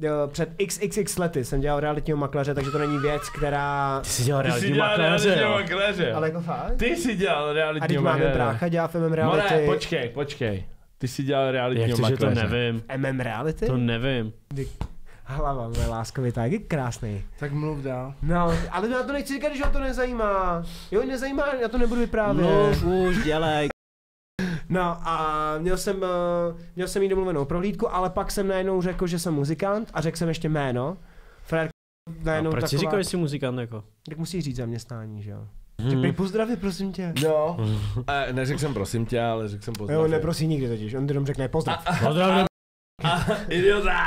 před XXX lety jsem dělal realitního makléře, takže to není věc, která... Ty jsi dělal realitního makléře. Ale jako fakt? Ty jsi dělal realitního makléře. A teď máme makléře. brácha, dělá v MM Reality. More, počkej. Ty jsi dělal realitního makléře. Jak to, že to nevím. MM Reality? To nevím. Hlava moje láskovitá, jak je krásný. Tak mluv dál. No, ale já to nechci říkat, že ho to nezajímá. Jo, nezajímá, já to nebudu vyprávět. No, už dělej. No a měl jsem jí domluvenou prohlídku, ale pak jsem najednou řekl, že jsem muzikant a řekl jsem ještě jméno. Najednou proč jsi říkal, že jsi muzikant jako? Tak musíš říct zaměstnání, že jo. Řekl pozdravě, prosím tě. No, neřekl jsem prosím tě, ale řekl jsem pozdravě. Jo, neprosí nikdy totiž, on jenom řekne pozdrav. Pozdrav. Idiota!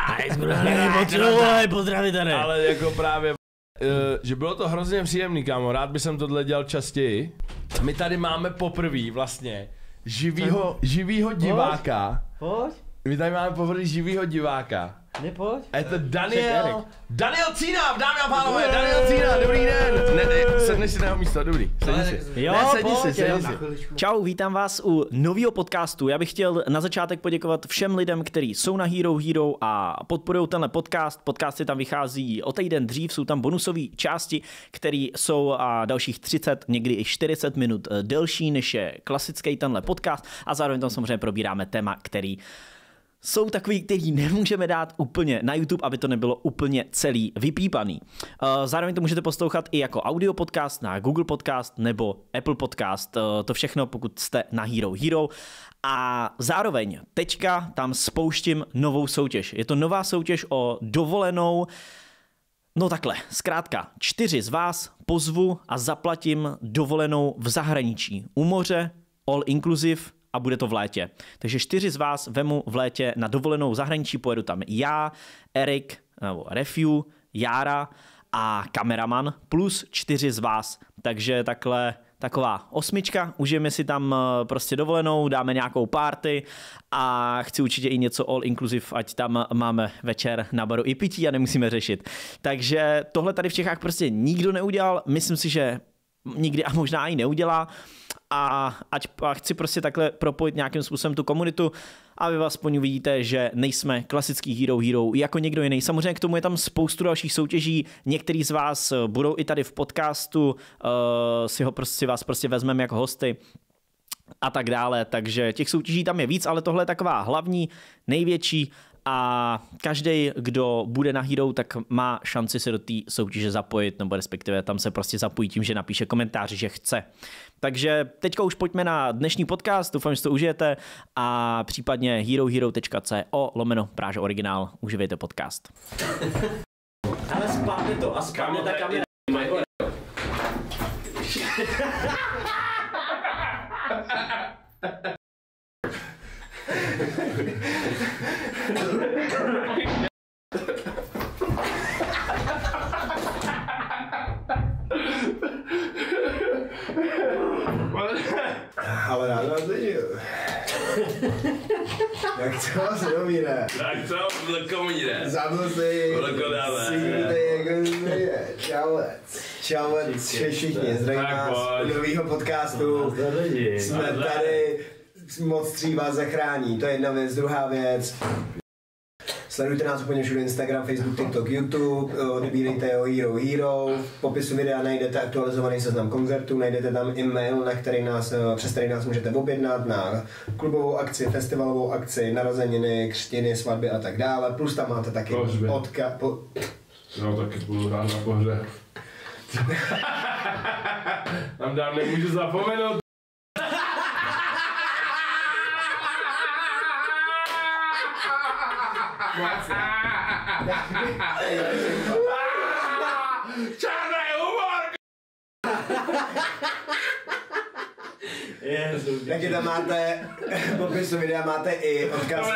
Pozdravit tady. Ale jako právě, že bylo to hrozně příjemný, kámo, rád bych jsem tohle dělal častěji. My tady máme poprvé vlastně živýho diváka. Pojď. My tady máme poprvé živýho diváka. Nepojď. A je to Daniel Cínav, dámy a pánové, Daniel Cínav, dobrý den. Sedni si na jeho místo, dobrý. Sedni si. Čau, vítám vás u nového podcastu. Já bych chtěl na začátek poděkovat všem lidem, kteří jsou na Hero Hero a podporují tenhle podcast. Podcasty tam vychází o týden dřív, jsou tam bonusové části, které jsou dalších 30, někdy i 40 minut delší, než je klasický tenhle podcast. A zároveň tam samozřejmě probíráme téma, který jsou takový, který nemůžeme dát úplně na YouTube, aby to nebylo úplně celý vypípaný. Zároveň to můžete poslouchat i jako audio podcast na Google Podcast nebo Apple Podcast. To všechno, pokud jste na Hero Hero. A zároveň teďka tam spouštím novou soutěž. Je to nová soutěž o dovolenou. No takhle, zkrátka, 4 z vás pozvu a zaplatím dovolenou v zahraničí. U moře, all inclusive, a bude to v létě. Takže 4 z vás vemu v létě na dovolenou v zahraničí, pojedu tam já, Erik, nebo Refiu, Jára a kameraman plus 4 z vás. Takže takhle taková 8, užijeme si tam prostě dovolenou, dáme nějakou party a chci určitě i něco all inclusive, ať tam máme večer na baru i pití a nemusíme řešit. Takže tohle tady v Čechách prostě nikdo neudělal, myslím si, že nikdy a možná i neudělá. A chci prostě takhle propojit nějakým způsobem tu komunitu a vy aspoň vidíte, že nejsme klasický Hero Hero jako někdo jiný. Samozřejmě k tomu je tam spoustu dalších soutěží, některý z vás budou i tady v podcastu, si vás prostě vezmeme jako hosty a tak dále, takže těch soutěží tam je víc, ale tohle je taková hlavní, největší a každý, kdo bude na Hero, tak má šanci se do té soutěže zapojit, nebo respektive tam se prostě zapojí tím, že napíše komentář, že chce. Takže teďka už pojďme na dnešní podcast, doufám, že to užijete a případně herohero.co/Práže originál, uživejte podcast. Ale spávne to a spávne ta kamera. Ale rád vás vidím. Jak to se domíne? Tak co, komu jde? Zabыл si. Čauec, všichni, zdravím vás u novýho podcastu. Jsme tady, moc 3 vás zachrání, to je jedna věc, druhá věc. Sledujte nás úplně všude, Instagram, Facebook, TikTok, YouTube, odebírejte Hero Hero, v popisu videa najdete aktualizovaný seznam koncertů, najdete tam e-mail, přes který nás můžete objednat na klubovou akci, festivalovou akci, narozeniny, křtiny, svatby a tak dále, plus tam máte taky No taky budu hrát na pohřeb. Tam dám nemůžu zapomenout. Černý humor! Takže tam máte, v popisu videa máte i odkaz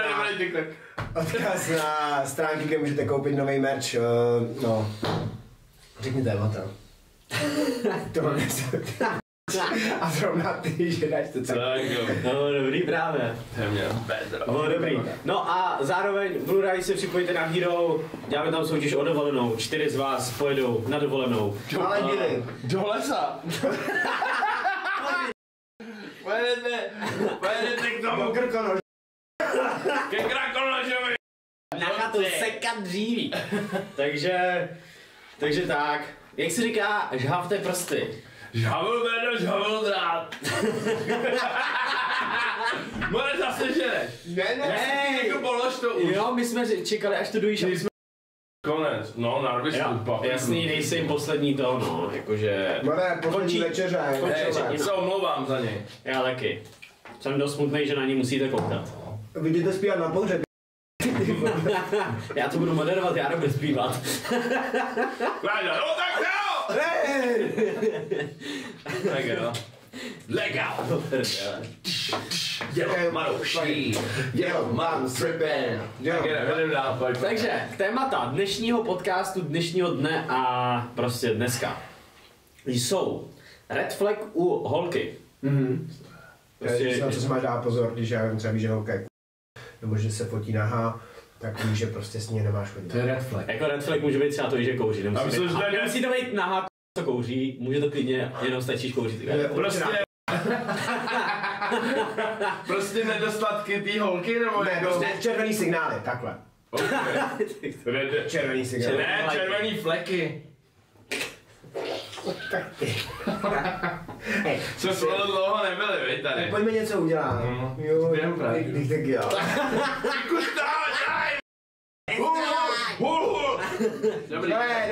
na stránky, kde můžete koupit nový merch, no. Řekni témata. To a zrovna ty, že dáš to tak. No dobrý právě. No dobrý. No a zároveň budu rádi se připojíte na Hero, děláme tam soutěž o dovolenou, 4 z vás pojedou na dovolenou. Ale díly. Do lesa. Pojedete k tomu Krkonoš. ke Krakonošovi. Na chatu sekat dříví. takže tak. Jak se říká, žhavte prsty. Žhavl jméno, žhavl drát. More zase ženeš. Ne. Jako polož to už. Jo, my jsme čekali, až to dojíš. Konec, no narvi si tu papiru. Jasný, nejsi jim poslední to, no, jakože... More, poslední večeře. Se omlouvám za něj. Já taky. Jsem dost smutnej, že na ní musíte koukat. Vidíte zpívat na pohřebě. Já to budu moderovat, já nebudu zpívat. Kláďa, no tak jo! Tak jo. Legál. Dělo Marouší, dělo Marou Strippen. Jdem dál, pojď. Takže, k témata dnešního podcastu, dnešního dne a prostě dneska jsou red flag u holky. Prostě, na co se máš dát pozor, když já třeba víš, že holka je nebo že se fotí nahá, tak víš, že prostě s ní nemáš chodit. To je red flag. Jako red flag může být třeba to, že kouří. Nemusí to být nahá, co kouří, může to klidně, jenom stačíš kouřit. Prostě nedostatky té holky, nebo ne, jako... červený signály, takhle. Okay. Červený signály. Ne, červený fleky. Co jsme dlouho nebyli, vej tady. Pojďme něco udělat. Jo, tak jo. Dobrý.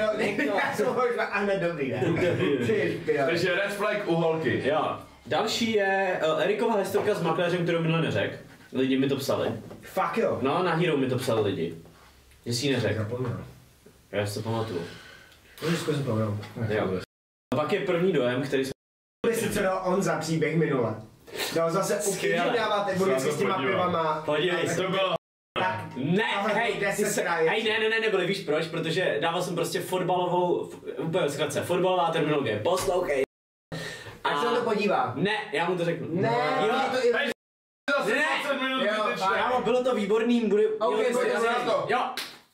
Dobrý, ne. Takže red flag u holky. Jo. Další je Erikova historka s makléřem, kterou minule neřekl. Lidi mi to psali. Fakt jo. No, na Hero mi to psali lidi. Že si ji neřekl. Zapomněl. Já si to pamatuju. Můžeš zkusit pomenout. Jo. A pak je první dojem, který jsme... Sice dal on za příběh minule. Dal zase úplně dávat evoluci s těma pivama. Podívej, to bylo... Ne, hej, nebyli, víš proč? Protože dával jsem prostě fotbalovou, úplně zkratce, fotbalová terminologie, poslouchej. Ať se na to podívá. Ne, já mu to řeknu. Ne, jo, to i... Zase 20 minut zbytečné. Kámo, bylo to výborný, bude... OK, pojďme na to. Jo.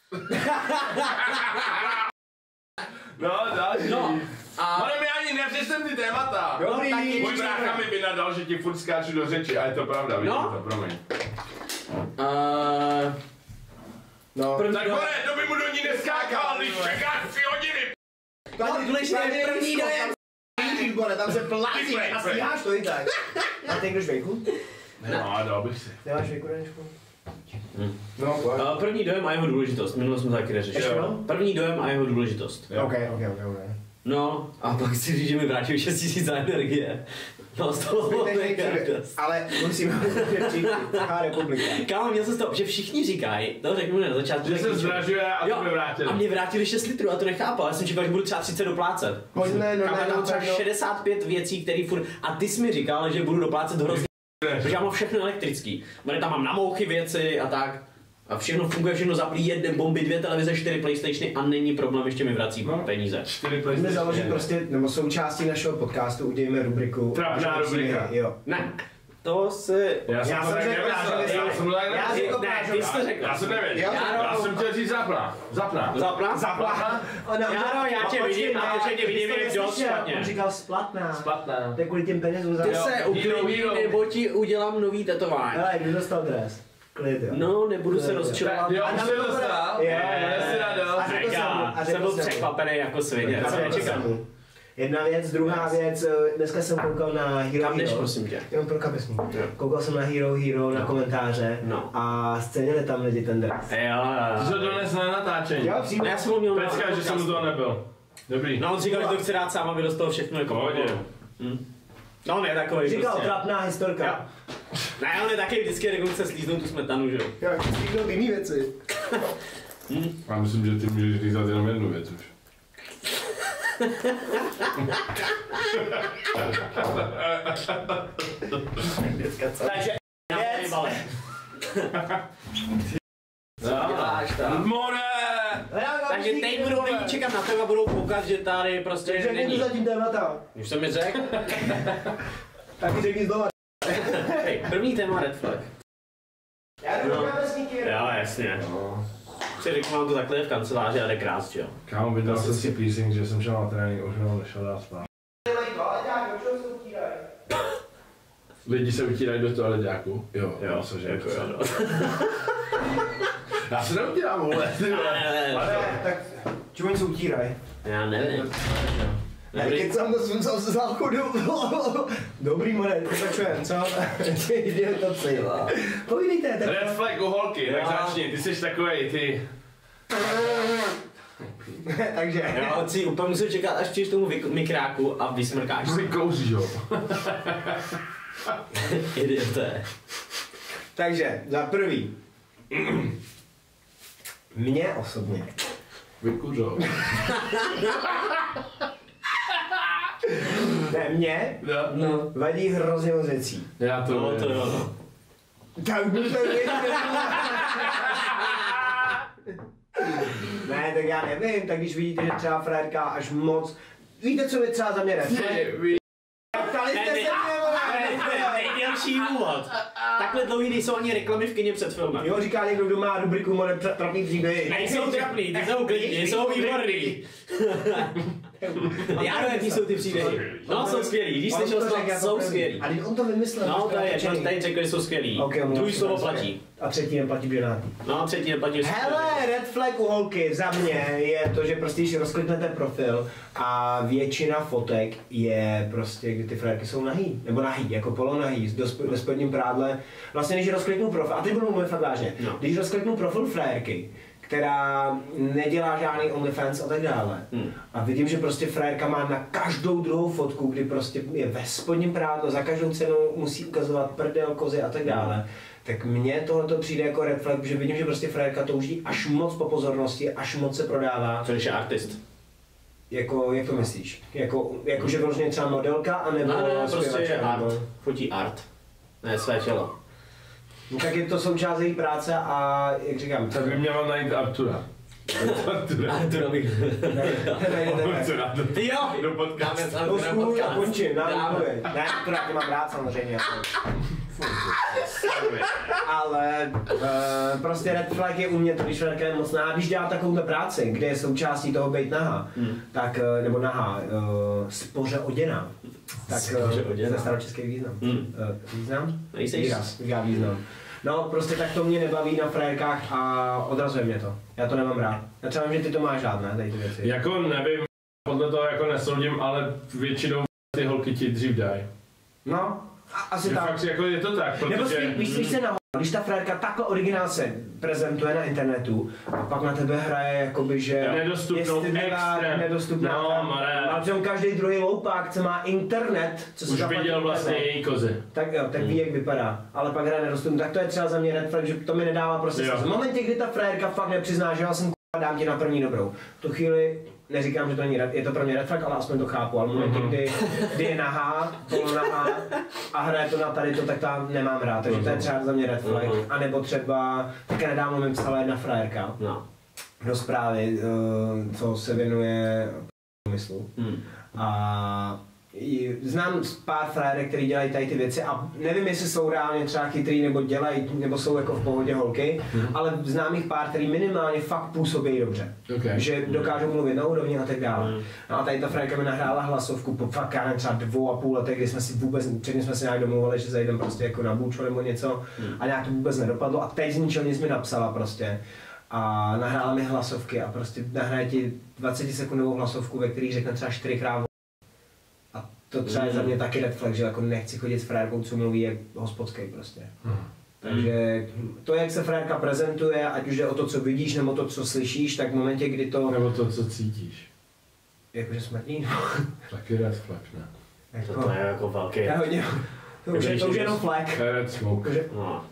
No, další. No. Ale mi ani nepřestem ty témata. Dobrý. Můj brácha mi by nadal, že ti furt skáču do řeči a je to pravda, vidíte to, promiň. No. Tak More, to by mu do ní neskákal, když čekáš 3 hodiny. První dojem. Výbore, tam se plazí a stíháš to i tak. A ty jdeš vejku? No, dal bych si. Nemáš vejku, Daničku? No, první dojem a jeho důležitost, minule jsme to taky neřešili. První dojem a jeho důležitost. Ok. No, a pak si říct, že mi vrátil 6 000 za energie. No, z toho ale musíme přijít Česká republika. Kámo, měl jsem z toho, že všichni říkají, to řeknu na začátku. Že se zdražuje a to mi vrátili. A mě vrátili 6 litrů a to nechápal, já jsem čekal, že budu třeba 30 doplácet. Pojďme, no, já mám třeba 65 věcí, které furt, a ty jsi mi říkal, že budu doplácet hrozně, protože já mám všechno elektrický. Tam mám na mouchy věci a tak. A všechno funguje, všechno zaplí, 1 bomby, 2 televize, 4 PlayStationy a není problém, ještě mi vrací peníze. 4 Pojďme založit prostě, nebo součástí našeho podcastu udělejme rubriku. Trapná rubrika. Jo. Ne. To si... Já jsem to tak nevěděl. Ty jsi to řekl. Já jsem nevěděl. Já jsem chtěl říct zapná. Jaro, já tě vidím a to, že tě vidím je dost špatně. On říkal splatná. Splatná. To je kvůli těm penězům za... Ty se uklidni, nebo ti udělám nový tetování. Hele, kdo dostal dres? Klid, jo. No, nebudu se rozčilovat. Jo, už se dostal. A jsem byl překvapený jako svině. Jsem nečekal. Jedna věc, druhá věc, dneska jsem koukal na Hero Kam jdeš, Hero. prosím tě? Jenom pro kapesní. Koukal jsem na Hero na komentáře a scenili tam lidi ten dres. Ty jsi to dones na natáčení. Jo, přímo. Já jsem ho měl Pecka, že jsem u toho nebyl. Dobrý. No, on říkal, že to chce dát sám, aby dostal všechno jako pohodě. No, on je takový Říkal, prostě. trapná historka. Ne, on je taky vždycky, jak chce slíznout tu smetanu, že jo? Jo, slíznout jiný věci. Já myslím, že ty můžeš říkat jenom jednu věc už. Takže, More! Takže teď budou lidi čekat na to a budou koukat, že tady prostě není. Takže zatím témata. Už jsem mi řekl. Taky řekni znova. Hej, první téma red flag. Já jdu do kapesníky. Jo, jasně. Si řekl, mám to takhle v kanceláři a jde krás, jo. Kámo, vydal jsem si piercing, že jsem šel na trénink, už ho nešel dát spát. Lidi se utírají do toaleťáku? Jo, Jo, cože, jako jo. Já se neudělám, vole. Ale tak, čemu oni se utírají? Já nevím. Kecám to svým se záchodu. Dobrý more, pokračujem, co? Jde to cíla. Povídejte. Red flag u holky, tak začni, ty jsi takovej, ty. Takže. Jo, si úplně musím čekat, až přijdeš tomu mikráku a vysmrkáš se. Vykouříš ho. Idioté. Takže, za prvý. Mně osobně. Vykuřo. Ne, mně vadí hrozně moc věcí. Já to No, to jo, no. Tak by to Ne, tak já nevím, tak když vidíte, že třeba frérka až moc... Víte, co mi třeba za mě Ptali jste se mě, nejdelší úvod. Takhle dlouhý nejsou ani reklamy v kině před filmem. Jo, říká někdo, kdo má rubriku More trapný příběhy. Nejsou trapný, ty jsou klidní, jsou výborný. Já nevím, jaký jsou ty příběhy. No, jsou skvělý, když slyšel jsi, jsou skvělý. A on to vymyslel. No, to je, tady řekli, že jsou skvělý. Druhý slovo platí. A třetí neplatí ženátý. No, třetí neplatí. Hele, red flag u holky za mě je to, že prostě když rozkliknete profil a většina fotek je prostě, kdy ty frérky jsou nahý, nebo nahý, jako polonahý, ve spodním prádle. Vlastně když rozkliknu profil, a teď budu mluvit fakt vážně, když rozkliknu profil frérky, která nedělá žádný OnlyFans a tak dále. A vidím, že prostě frérka má na každou druhou fotku, kdy prostě je ve spodním prádle, za každou cenu musí ukazovat prdel, kozy a tak dále. Tak mně tohle přijde jako red flag, že vidím, že prostě frérka touží až moc po pozornosti, až moc se prodává. Co když je artist? Jako, jak to myslíš? Jako že vyloženě třeba modelka, anebo ne, prostě je art. nebo... Fotí art. Ne, své tělo. No, tak je to součást její práce a jak říkám... Tak by měla najít Artura. Artura bych... Ty jo! Do podcastu. To schůl a končím, ne, Artura tě mám rád samozřejmě. Ale prostě red flag je u mě to, když frérka je mocná, když dělá takovouhle práci, kde je součástí toho být nahá, tak, nebo nahá, spoře oděná, tak to je staročeský význam. Význam? Význam. No, prostě tak to mě nebaví na frérkách a odrazuje mě to. Já to nemám rád. Já třeba vím, že ty to máš rád, ne, tady ty věci. Jako nevím, podle toho jako nesoudím, ale většinou ty holky ti dřív dají. No, asi tak. Fakt jako je to tak, protože... Nebo spíš se na když ta frérka takhle originál se prezentuje na internetu a pak na tebe hraje jakoby, že nedostupnou extrém. Nedostupná. No, a přitom každý druhý loupák, co má internet, co se už viděl vlastně její kozy. Tak jo, tak ví, jak vypadá, ale pak hraje nedostupnou. Tak to je třeba za mě red flag, že to mi nedává prostě smysl. V momentě, kdy ta frérka fakt nepřizná, že já jsem dám ti na první dobrou. V tu chvíli neříkám, že to není je to pro mě red flag, ale aspoň to chápu, ale v momentě, kdy je nahá, polonahá a hraje to na tady to, tak tam nemám rád, takže to je třeba za mě red flag. A nebo třeba, také nedávno mi psala jedna frajerka do zprávy, co se věnuje myslu. A znám pár frérek, který dělají tady ty věci a nevím, jestli jsou reálně třeba chytrý nebo dělají, nebo jsou jako v pohodě holky, ale znám jich pár, který minimálně fakt působí dobře. Že dokážou mluvit na úrovni a tak dále. No a tady ta frérka mi nahrála hlasovku po fakt já nevím, třeba 2,5 letech, kdy jsme si vůbec, předtím jsme si nějak domluvili, že zajdeme prostě jako na bůčo nebo něco a nějak to vůbec nedopadlo a teď z ničeho nic mi napsala prostě. A nahrála mi hlasovky a prostě nahraje ti 20 sekundovou hlasovku, ve který řekne třeba 4krát. A to třeba je za mě taky red flag, že jako nechci chodit s frérkou, co mluví jak hospodský prostě. Takže to, jak se frérka prezentuje, ať už jde o to, co vidíš, nebo to, co slyšíš, tak v momentě, kdy to... Nebo to, co cítíš. Jakože smrtí? Taky red flag, ne? Jako, to je jako velký. Já hodně... To už je jenom flag. To je red smoke. No.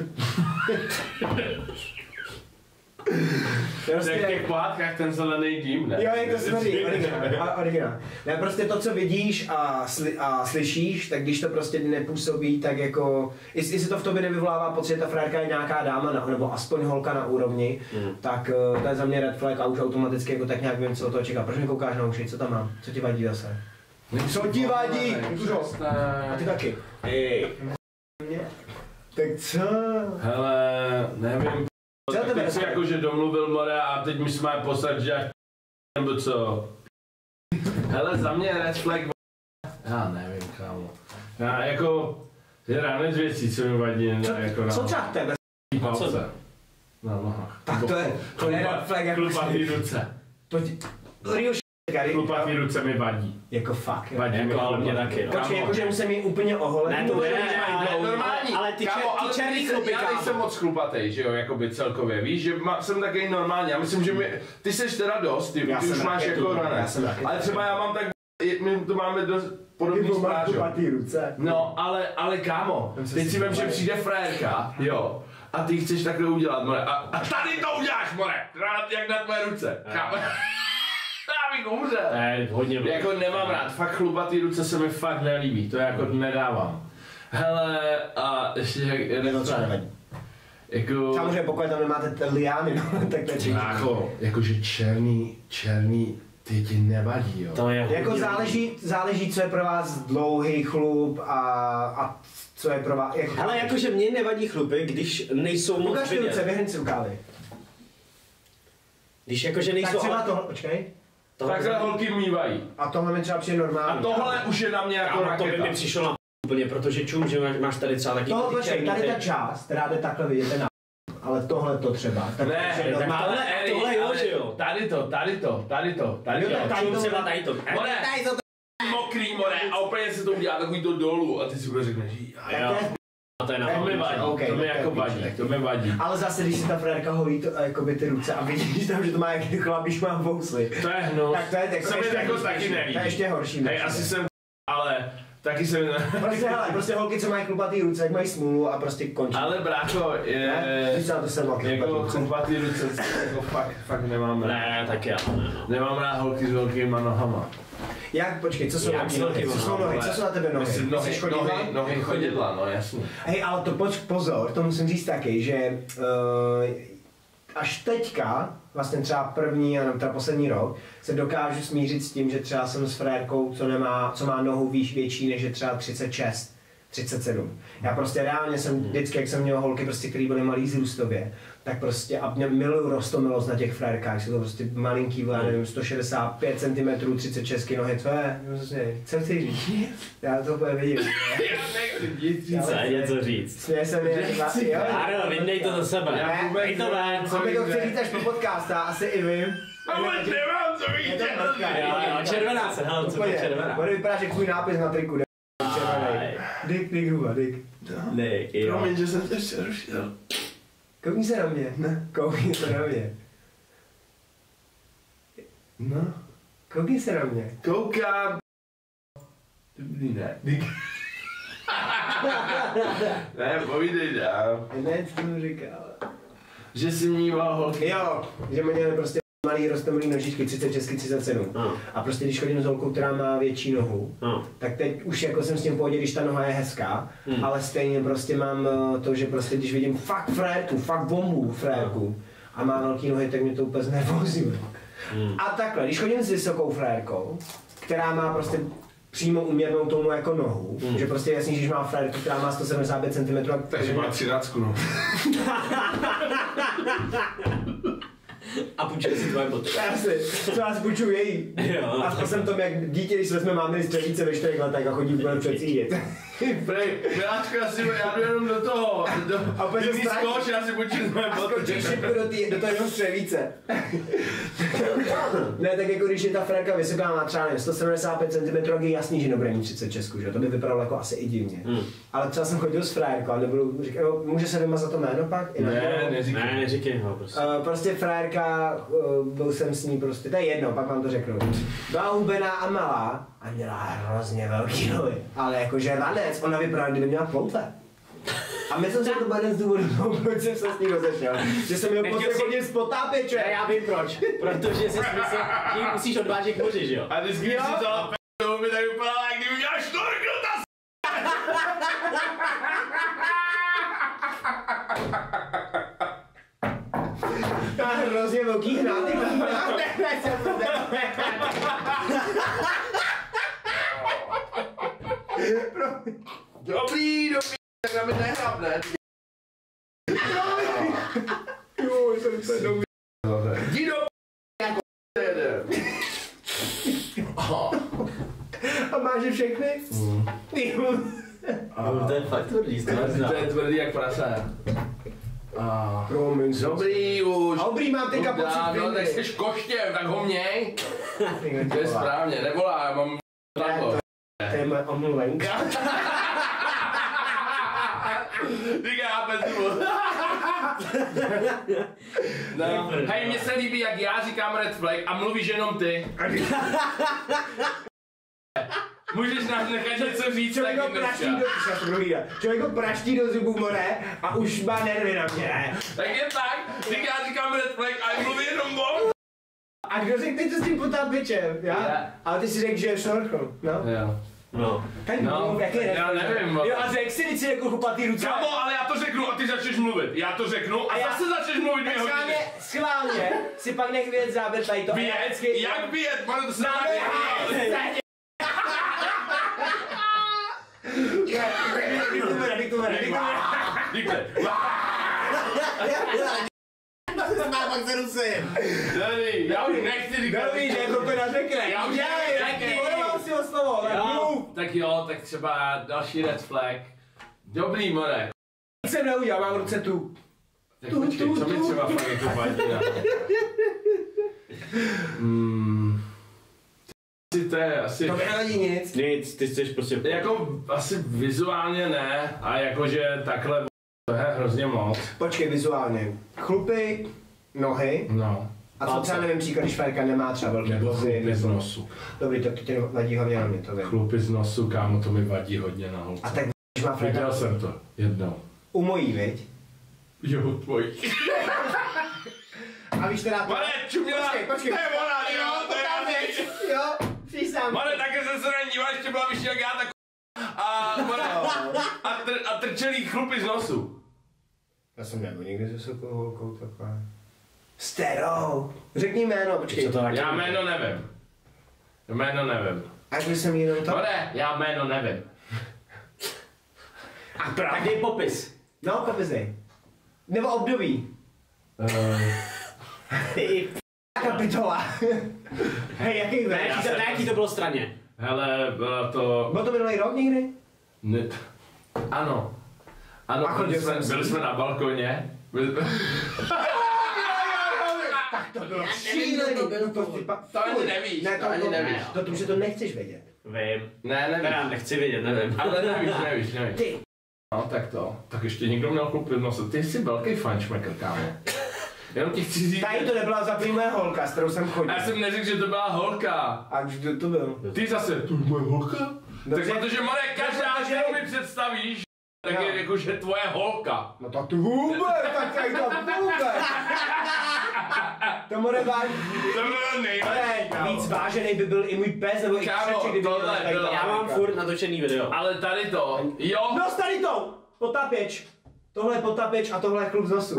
Prostě v těch pohádkách ten zelený dým, ne? Jo, jak to smrdí, originál. Ne, prostě to, co vidíš a slyšíš, tak když to prostě nepůsobí, tak jako... Jestli to v tobě nevyvolává pocit, že ta frérka je nějaká dáma, nebo aspoň holka na úrovni, tak to je za mě red flag a už automaticky jako tak nějak vím, co to čeká. Proč mi koukáš na uši, co tam mám? Co ti vadí zase? Co ti vadí? A ty taky. Hej. Tak co? Hele, nevím. Tak teď si jakože domluvil more a teď my jsme poslat, že nebo co? Hele, za mě red flag. Já nevím, kámo. Já jako... Je ráno z věcí, co mi vadí. Co třeba tebe? Palce. Na nohách. Tak to je red flag jako chlupatý ruce. Chlupatý ruce mi vadí. Jako fakt, jo. Vadí jako, ale mě taky. Počkej, jakože musím mít úplně oholený. Ne, to Ne, normální. ale ty černý chlupy, já nejsem moc chlupatej, že jo, jakoby celkově, víš, že jsem takový normální, já myslím, že ty seš teda dost, ty už máš jako ranec, ale třeba já mám tak, my to máme dost podobný spráž, ruce. no, ale kámo, teď si vem, že přijde frérka, jo, a ty chceš takhle udělat, more, a tady to uděláš, more, jak na tvoje ruce, kámo. Já bych umřel. Ne, hodně blbý. Jako nemám rád, fakt chlupatý ruce se mi fakt nelíbí, to jako nedávám. Hele, a ještě to třeba nevadí. Jako... Samozřejmě pokud tam nemáte ten liány, no, tak to je jakože černý, ty ti nevadí, jo. To je jako záleží, co je pro vás dlouhý chlup a co je pro vás... Ale jakože mě nevadí chlupy, když nejsou moc vidět. Ukaž ruce, vyhrň si rukávy. Když jakože nejsou... Tak třeba tohle, počkej. Takhle holky mývají. A tohle mi třeba přijde normální. A tohle už je na mě jako raketa. To by mi přišlo na úplně, protože čum, že máš tady třeba taky... Tohle, počkej, tady ta část, která jde takhle vidět, ten ale tohle to třeba. Ne, tohle jo, že jo. Tady to. Čum třeba tady to. Mokrý, more, a úplně se to udělá takový to dolů a ty si bude řekneš, jo. A to je na to mi vadí, to mi jako vadí, to mi vadí. Ale zase, když si ta frérka holí jakoby ty ruce a vidíš tam, že to má jaký chlapíš má vousy. To je hnus. Tak to je jako taky nelíbí. To je ještě horší. Hej, asi jsem, ale taky jsem... Prostě holky, co mají chlupatý ruce, jak mají smůlu a prostě končí. Ale brácho, jako chlupatý ruce, jako fakt nemám rád. Ne, taky já ne. Nemám rád holky s velkýma nohama. Jak, počkej, co jsou nohy? Co jsou na tebe nohy? Nohy chodidla, no jasně. Hej, ale to pozor, to musím říct taky, že až teďka, vlastně třeba první a třeba poslední rok, se dokážu smířit s tím, že třeba jsem s frérkou, co má nohu větší než je třeba 36, 37. Já prostě reálně jsem vždycky, jak jsem měl holky, prostě, které byly malý zrůstově, tak prostě a mě miluju rostomilost na těch frérkách, jsou to prostě malinký, já nevím, 165 cm, 36 nohy, co je? Co chci říct? Já to úplně vidím. Chce něco říct. Směje se mi, jo? Ano, vyndej to za sebe. Dej to ven. Co mi to chci říct až po podcastu, asi i vím. Ale nemám co vidět. Červená se, hele, co je červená. Bude vypadat, že tvůj nápis na triku, červený. Dick, hruba, Dick. Dick, jo. Promiň, že jsem tě přerušil. Koukni se na mě. Ne. Koukni se na mě. No. Koukni se na mě. Koukám. Dobrý, ne. Ne, povídej dál. Ne, co jsem říkal. Že jsi mýval holky. Jo, že měli prostě malý rostomilý nožičky, 36, 37. A prostě když chodím s holkou, která má větší nohu, tak teď už jako jsem s tím v pohodě, když ta noha je hezká, ale stejně prostě mám to, že prostě když vidím fakt frérku, fakt bombu frérku a má velký nohy, tak mě to úplně znervózí. A takhle, když chodím s vysokou frérkou, která má prostě přímo uměrnou tomu jako nohu, že prostě jasně, že když má frérku, která má 175 cm. Takže má 13, no. A půjčuje si tvoje boty. Já si půjčuju její. A to jsem tom, jak dítě, když jsme mámili střelíce ve 4 letech a chodí úplně přecítit. Prej, Miláčko, já jdu jenom do toho. A úplně se zkouš, já si půjčuju tvoje boty. A skočíš šipku do toho jenom střelíce. Ne, tak jako když je ta frérka vysoká, má třeba 175 cm, tak je jasný, že nebude mít 36, že? To by vypadalo jako asi i divně. Ale třeba jsem chodil s frérkou a nebudu říkat, může se vymazat to jméno pak? Ne, neříkej ho prostě. Prostě frérka, byl jsem s ní prostě, to je jedno, pak vám to řeknu. Byla hubená a malá a měla hrozně velký nohy, ale jakože ranec, ona vypadala, kdyby měla ploutve. A myslím, že to byl jeden z důvodů, proč jsem se s ní rozešel. Že jsem měl prostě chodit z potápěče. Já vím proč. Protože jsi smysl, že ji musíš odvážet k moři, že jo? A vždycky, když si vzala p***u, by tak vypadala, jak kdyby měla šnorkl, ta To je hrozně velký hráty. Dobrý, tak na mě nehrám, ne? Jo, jsem se dobrý. Jdi do jako jede. A máš je všechny? To je fakt tvrdý, to je tvrdý jak prasa. Dobrý už. A dobrý, mám teďka pocit no, tak jsi koštěm, tak ho měj. To je správně, nevolá, já mám tlato. To je moje omluvenka. Říká Petru. No. Hej, mně se líbí, jak já říkám red flag a mluvíš jenom ty. Můžeš nám nechat něco říct, Člověk ho praští do zubů, more, a už má nervy na mě, ne? Tak je tak, já říkám red flag a mluví jenom on. A kdo řekl ty to s tím potápěčem, já? Yeah. Ale ty si řekl, že je šnorchl, no? Jo. No. Tak no, já nevím. Jo, a řekl si, když si jako chupatý ruce. Kámo, ale já to řeknu a ty začneš mluvit. Já to řeknu a zase začneš mluvit 2 hodiny. Schválně si pak nech vědět záběr tady to. Věc? Jak vědět? Pane, to se dá Dikte. Pak se rusím. Dobrý, já už nechci říkat. Dobrý, že jako to nařekne. Já už nechci. Pojďme si o slovo, tak jo, tak třeba další red flag. Dobrý, more. Nic jsem neudělal, mám v ruce tu. Tak počkej, co mi třeba fakt jako vadí? To je asi... To mi nevadí nic. Nic, ty chceš prostě... Jako asi vizuálně ne, a jakože takhle to je hrozně moc. Počkej, vizuálně. Chlupy, nohy. No. A co třeba nevím příklad, když Ferka nemá třeba velké vozy. Chlupy z nosu. Dobrý, to tě vadí hlavně na mě, to vím. Chlupy z nosu, kámo, to mi vadí hodně na holce. A tak když má Ferka... Viděl jsem to, jednou. U mojí, viď? Jo, tvojí. A víš teda... Mane, čuměla! Počkej. To je ona, jo, to je já. Jo, přísám. Mane, také jsem se na ní díval, ještě byla vyšší jak já, tak... A trčelý chlupy z nosu. Já jsem nebyl nikdy se sokou holkou takhle. Sterou. Řekni jméno, počkej. Já jméno nevím. A když jsem jenom to... Mane, já jméno nevím. A tak dej popis. No, popis dej. Nebo období. Kapitola. Hej, jaký na jaký to bylo straně? Hele, bylo to minulý rok někdy? Ne. Ano. Ano, byli jsme na balkoně. Tak to bylo šílený. To ani nevíš, ne, to ani nevíš. To že to nechceš vědět. Vím. Ne, nevíš. Teda nechci vědět, nevím. Ale nevíš. Ty. No, tak to. Tak ještě někdo měl chlupy v nosu. Ty jsi velký fančmekr, kámo. Jenom ti chci říct... Tady to nebyla za moje holka, s kterou jsem chodil. Já jsem neřekl, že to byla holka. A kdo to byl? Ty zase, to je moje holka? No, tak protože, Marek, každá, kterou mi představíš, tak je jako, že tvoje holka. No tak to vůbec, tak to vůbec. To bude vážný. To bylo nejlepší. Víc vážený by byl i můj pes, nebo i křeček, kdyby byl tady. Já mám furt natočený video. Ale tady to, jo. No s tady to, potápěč. Tohle je potápěč a tohle je chlup z nosu.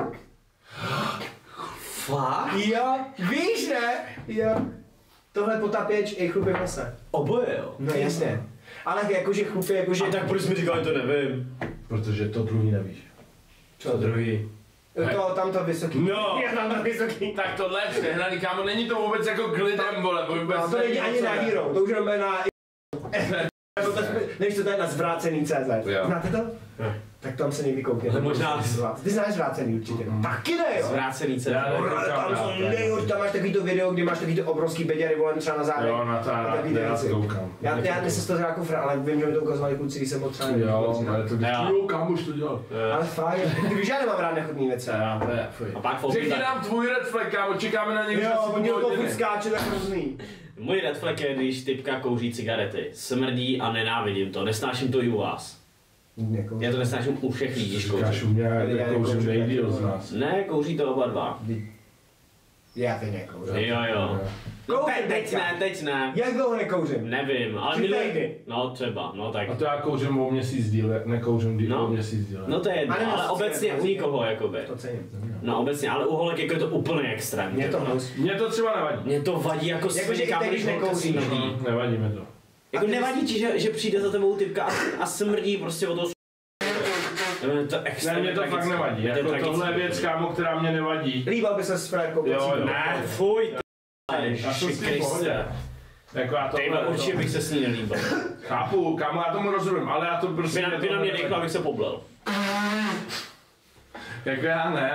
Fakt? Jo, víš ne? Jo. Tohle je potápěč i chlupy v nose. Oboje jo? No jasně. Ale jakože chlupy, jakože... A tak proč jsi mi říkal, že to nevím? Protože to druhý nevíš. Co druhý? To, tam to vysoký. No. Já tam to vysoký. Tak tohle je přehnaný, kámo, není to vůbec jako glidem, vole, vůbec. No, to není ani na Hero, to už jenom na... Nevíš, co to je na zvrácený CZ. Znáte to? Ne. Tak tam se někdy koukněte. Možná... Ty znáš zvrácený určitě. Taky ne, jo? Zvrácený CZ. Tam jsou nejhorší, tam máš takovýto video, kdy máš takovýto obrovský beďary, volem třeba na zádech. Jo, na to koukám. Já nesem to jako ale vím, že mi to ukazovali kluci, když jsem potřeba. Jo, ale to kam už to dělal. Ale fajn, ty víš, já nemám rád nechutný věci. Já, to je, fuj. Řekni nám tvůj red flag, kámo, čekáme na něj. Jo, on to furt skáče, tak hrozný. Můj red flag je, když typka kouří cigarety. Smrdí a nenávidím to, nesnáším to i u vás. Já to nesnáším u všech lidí, když kouří. U mě, já kouřím nejdýl z nás. Ne, kouří to oba dva. Já teď nekouřím. Jo. Teď ne. Jak dlouho nekouřím? Nevím, ale no třeba, no tak. A to já kouřím o měsíc díl, nekouřím o měsíc díl. No to je jedno, ale obecně u nikoho jakoby. To cením. No obecně, ale u holek jako je to úplně extrém. Mně to třeba nevadí. Mně to vadí jako svědka, když nekouří. Nevadí mi to. Jako nevadí ti, že přijde za tebou typka a smrdí prostě o to to extrémně. Ne, mě to fakt nevadí. Jako tohle je věc, kámo, která mě nevadí. Líbal by se s Frérkou Jo. Ne, fuj, já jsem s tím v pohodě. Jako já to určitě bych se s ní nelíbil. Chápu, kámo, já tomu rozumím, ale já to prostě... Vy na mě dejchla, abych se poblel. Jako já ne,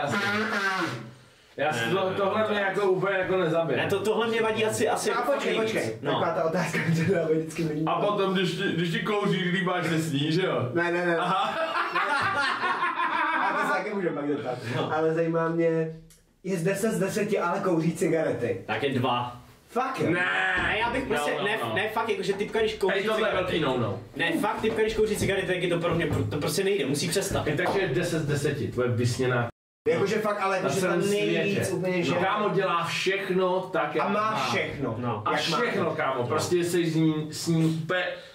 tohle mě jako úplně jako nezabije. Ne, tohle mě vadí asi a počkej, taková ta otázka, která mě vždycky není. A potom, když ti kouří, líbáš se s ní, že jo? Ne. Aha. A to se taky můžeme pak dotát. No. Ale zajímá mě, je z 10 z 10, ale kouří cigarety. Tak je 2. Fakt jo? Ne, já bych prostě, ne, fakt, jakože typka, když kouří cigarety. Tohle je velký no. Ne, fakt, typka, když kouří cigarety, tak je to pro mě, to prostě nejde, musí přestat. Takže 10 z 10, tvoje vysněná. Jakože fakt, ale jakože to nejvíc úplně, že... Kámo dělá všechno tak, jak má. A má všechno. No. A všechno, kámo, prostě jsi s ním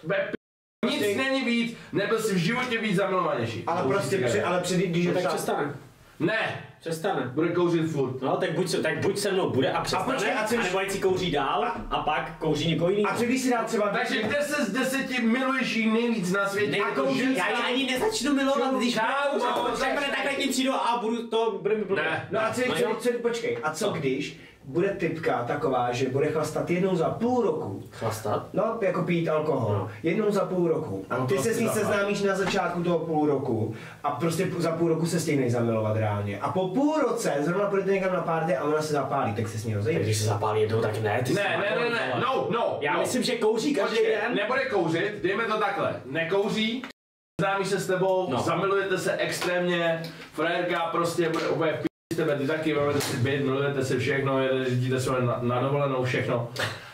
nic není víc, nebyl jsi v životě víc zamilovanější. Ale prostě, když je tak třeba... přestane. Ne! Přestane. Bude kouřit furt. No, tak buď se mnou bude a přestane, anebo ať si kouří dál a pak kouří někoho jiného. A co když si dá třeba... Takže 10 z 10 miluješ jí nejvíc na světě. A kouří, já ji ani nezačnu milovat, když takhle tím přijdu a bude mi blbě. No a počkej, a co když bude typka taková, že bude chlastat jednou za půl roku. Chlastat? No, jako pít alkohol. No. Jednou za půl roku. A ty se s ní seznámíš na začátku toho půl roku a prostě za půl roku se stejnej zamilovat reálně. A po půl roce zrovna půjdete někam na party a ona se zapálí, tak se s ní rozejdeš. Když se zapálí jednou, tak ne. Ne. No. Já myslím, že kouří každý den. Nebude kouřit, dejme to takhle. Nekouří, známí se s tebou, zamilujete se extrémně, frérka prostě bude úplně v tebe, ty taky, máme si byt, milujete se všechno, jezdíte se na dovolenou, všechno.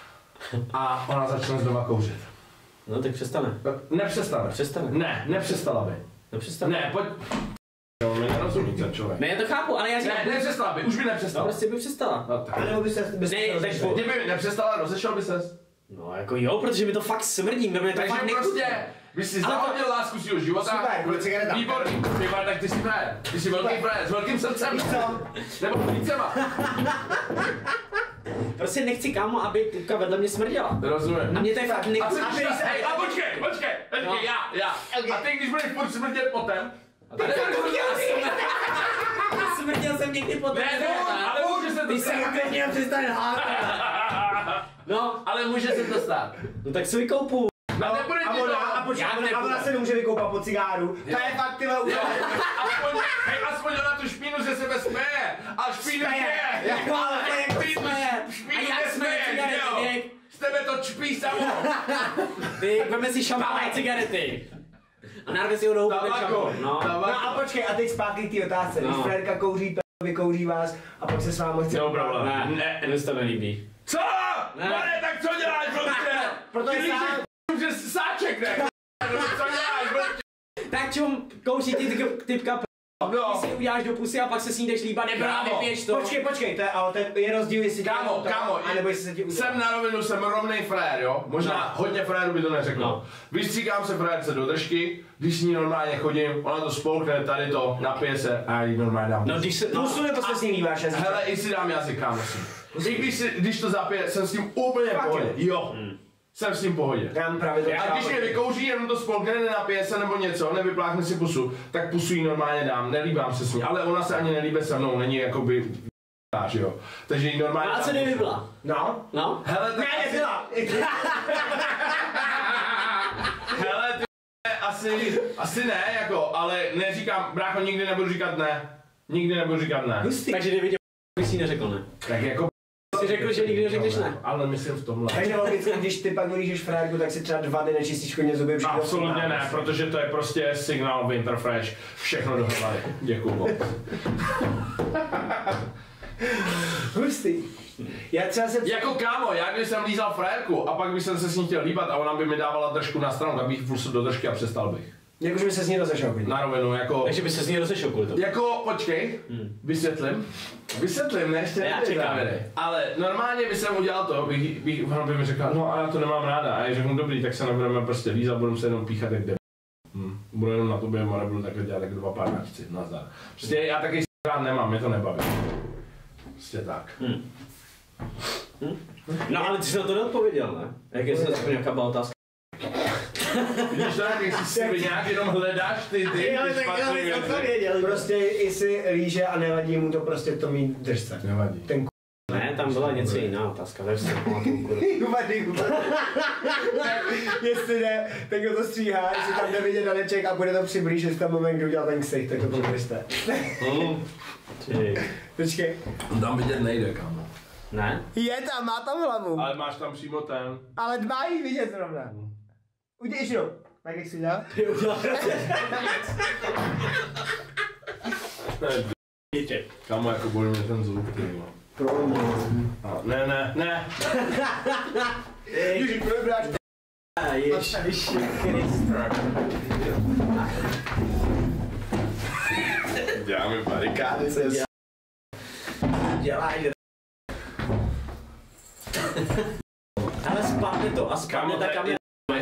A ona začne znova kouřit. No tak přestane. Nepřestane. Ne, nepřestala by. Ne, pojď. No, mě nerozumíte, člověk. Ne, já to chápu, ale já říkám... Ne, nepřestala by, už by nepřestala. No, prostě by přestala. No, tak. A nebo by se... Kdyby nepřestala, rozešel by ses. No jako jo, protože mi to fakt smrdí, mě to fakt nechutí. Prostě, by si zahodil lásku svýho života. Super, bude cigareta. Výborný, tak ty jsi frajer. Ty jsi velký frajer, s velkým srdcem. Nebo vícema. Prostě nechci, kámo, aby typka vedle mě smrděla. Rozumím. A mě to je fakt nechutí. A počkej, já. A ty když budeš furt smrdět potem, smrděl jsem někdy potem. Ne, ale může se to ty stát. Ty si úplně přestaň hádat. No, ale může se to stát. No tak si vykoupu. No, a ona se nemůže vykoupat po cigáru. To je fakt tyhle údaje. Aspoň ona tu špínu ze sebe směje. A špínu je. Ale jak to směje. Špínu nesměje, jo. Z tebe to čpí samo. Ty, veme si šampánové cigarety. A narve si ho do hůbek šampán. No a počkej, a teď zpátky k té otázce. Když frérka kouří, vykouří vás a pak se s vámi chce... No problém. Ne, mně se to nelíbí. Co? Ne, tak co děláš, prostě? Protože že sáček, ne? Co děláš, prostě? Tak čum kouří ty typka No. Ty si uděláš do pusy a pak se s ní jdeš líbat, nebrá, vypiješ to. Počkej, to je rozdíl, jestli kámo, anebo jestli se ti udělá. Jsem na rovinu, jsem rovnej frér, jo? Možná hodně frérů by to neřekl. No. Vystříkám se frérce do držky, když s ní normálně chodím, ona to spolkne, tady to, napije se a já jí normálně dám. No když se, pusu nebo se s ní líbáš jazyk? Hele, i si dám jazyk, kámo. I když to zapije, jsem s tím úplně v pohodě. Jo. Jsem s tím v pohodě. A když mě vykouří, jenom to spolkne, nenapije se nebo něco, nevypláchne si pusu, tak pusu jí normálně dám, nelíbám se s ní, ale ona se ani nelíbe se mnou, není jakoby jo. Takže jí normálně a co kdyby byla? No? Hele, tak ne, nebyla! Hele, asi ne, jako, ale neříkám, brácho, nikdy nebudu říkat ne. Nikdy nebudu říkat ne. Takže nevidím, bys jí neřekl ne. Tak jako jsi řekl, že nikdy neřekneš ne. Ale myslím v tomhle. Takže logicky, když ty pak vylížeš frérku, tak si třeba 2 dny nečistíš chodně zuby. Absolutně ne, protože to je prostě signál Winterfresh. Všechno dohromady. Děkuju moc. Hustý. Já třeba jsem... Jako kámo, já když jsem lízal frérku a pak bych se s ní chtěl líbat a ona by mi dávala držku na stranu, tak bych vlusil do držky a přestal bych. Jakože by se s ní rozešel. Na rovinu, jako... Takže by se s ní rozešel kvůli tomu. Jako, počkej, vysvětlím, ne, ještě nejdej závěry. Ale normálně by jsem udělal to, ona by mi řekla, no a já to nemám ráda. A já řeknu, dobrý, tak se nebudeme prostě lízat, budeme se jenom píchat jak jde. Budu jenom na tobě, a nebudu takhle dělat jako 2 párnáčci, nazdar. Prostě já taky rád nemám, mě to nebaví. Prostě tak. No ale ty jsi na to neodpověděl, ne? Jak je to nějaká byla otázka? Vidíš to, jak jsi si nějak jenom hledáš ty špatný věci. Prostě jestli líže a nevadí mu to prostě to mít držce. Nevadí. Ten Ne, Ne, tam byla něco jiná otázka, takže se pamatuju. Jestli ne, tak kdo to stříhá, jestli tam jde vidět Daneček a bude to přiblížit v ten moment, kdo udělal ten ksich, tak to podržte. Počkej. Tam vidět nejde, kámo. Ne? Je tam, má tam hlavu. Ale máš tam přímo ten. Ale má jí vidět zrovna. Udělej ještě tak jak jsi dělal? Kámo, jako bude mě ten zvuk, ty Ne. Ježíš, probráš. Ježiši Kriste. Děláme barikády. Dělaj. Ale spadne to a spadne ta kamera.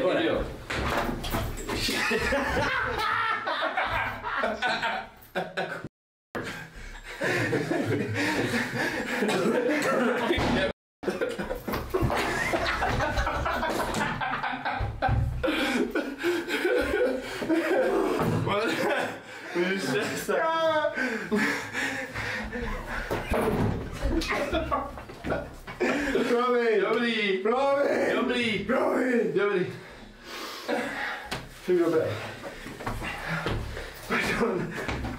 Dobrý. Jsem dobrý. Pardon.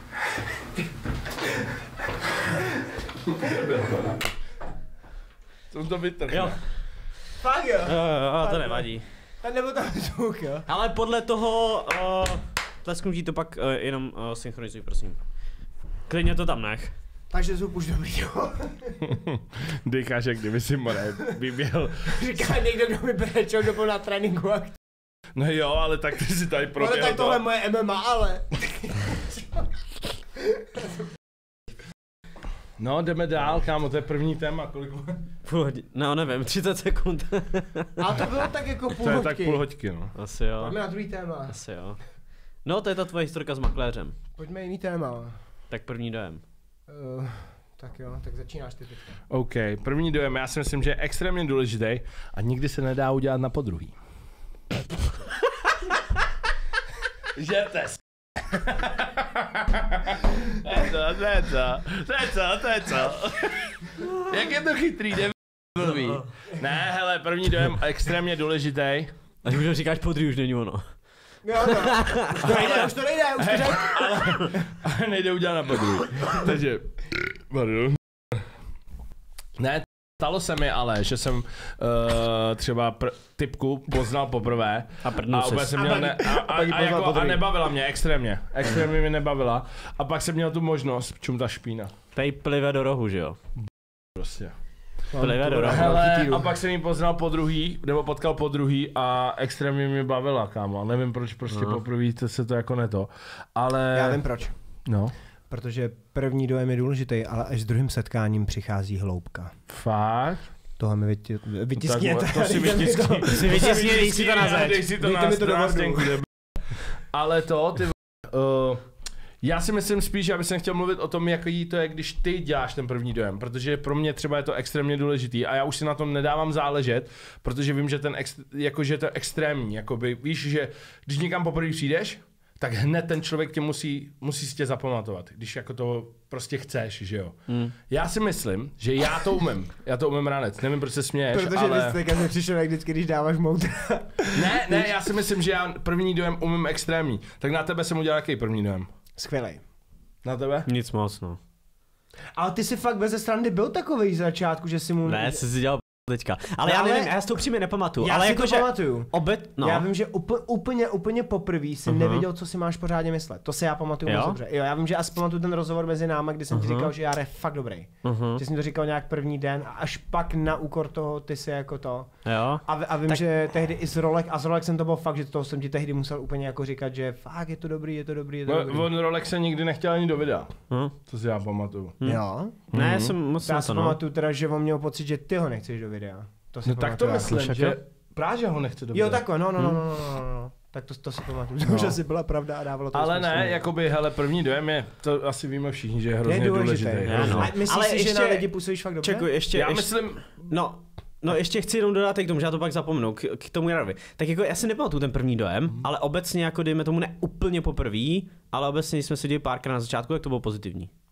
Jsem to vytrhl. Jo. Fakt jo? Jo, to nevadí. Nebo tam zvuk, jo? Ale podle toho tlesknutí to pak jenom synchronizuj, prosím. Klidně to tam nech. Takže zvuk už dobrý, jo? Dýcháš, jak kdyby si More vyběhl. Říká někdo, kdo mi brečel, kdo byl na tréninku a... No jo, ale tak ty si tady proběhl. Ale tak tohle moje MMA, ale... No, jdeme dál, kámo, to je první téma, kolik... No nevím, 30 sekund. A to bylo tak jako půl To je hoďky. tak půl hoďky, no. Asi jo. Pojďme na druhý téma. Asi jo. No, to je ta tvoje historka s makléřem. Pojďme jiný téma. Tak první dojem. Tak jo, tak začínáš ty teďka. OK, první dojem, já si myslím, že je extrémně důležitý a nikdy se nedá udělat na podruhý. Žerte s... To je co? Jak je to chytrý, blbý. Ne, hele, první dojem extrémně důležitý. A když už říkáš podruhý, už není ono. Jo, už to nejde, už to řekl. Ale nejde udělat na podruhý. Takže, pardon. Ne, stalo se mi ale, že jsem třeba typku poznal poprvé a úplně jsem měl a nebavila mě extrémně mě nebavila a pak jsem měl tu možnost, čum ta špína. Tej plive do rohu, že jo? Prostě. Plive do rohu. Hele, a pak jsem ji poznal po druhý, nebo potkal po druhý a extrémně mě bavila, kámo. Nevím proč, prostě poprvé se to jako neto, ale... Já vím proč. No. Protože první dojem je důležitý, ale až s druhým setkáním přichází hloubka. Fakt? Tohle mi vytiskněte. To si vytiskni. Dej si to na zeď. Dej si to na stěnku. Ale to, ty já si myslím spíš, aby jsem chtěl mluvit o tom, jaký to je, když ty děláš ten první dojem, protože pro mě třeba je to extrémně důležitý a já už si na tom nedávám záležet, protože vím, že že to je extrémní, jakoby, víš, že když někam poprvé přijdeš, tak hned ten člověk tě musí si tě zapamatovat, když jako to prostě chceš, že jo. Já si myslím, že já to umím ranec, nevím, proč se směješ, protože ale... Protože ty jsi přišel jak vždycky, když dáváš moudra. Ne, já si myslím, že já první dojem umím extrémní, tak na tebe jsem udělal jaký první dojem? Skvělej. Na tebe? Nic moc, no. Ale ty jsi fakt bez strany byl takovej z začátku, že si mu... Ne, jsi si dělal teďka. Ale já nevím, já si to upřímně nepamatuju. Já ale si jako, to pamatuju. No. Já vím, že úplně poprvé si nevěděl, co si máš pořádně myslet. To se já pamatuju moc dobře. Jo, já vím, že asi pamatuju ten rozhovor mezi náma, kdy jsem ti říkal, že Jara je fakt dobrý. Že jsi mi to říkal nějak první den a až pak na úkor toho ty si jako to. Jo. A vím, že tehdy i z Rolexem to bylo fakt, že to jsem ti tehdy musel úplně jako říkat, že fakt je to dobrý. On Rolex se nikdy nechtěl ani do videa. To si já pamatuju. Jo. Ne, jsem moc já si pamatuju teda, že on měl pocit, že ty ho nechceš do videa. No tak to myslím, že právě ho nechce dobře. Jo, takhle, no. Tak to si pamatuju, že asi byla pravda a dávalo to ale smysl. Ne, jakoby, hele, první dojem je, to asi víme všichni, že je hrozně důležitý. A myslíš si, že na lidi působíš fakt dobře? Já myslím... No ještě chci jenom dodat k tomu, že já to pak zapomenu, k tomu Jarovi. Tak jako já si nepamatuju ten první dojem, ale obecně jako dejme tomu ne úplně poprvý, ale obecně jsme se děli párkrát na začátku, jak to bylo pozitivní.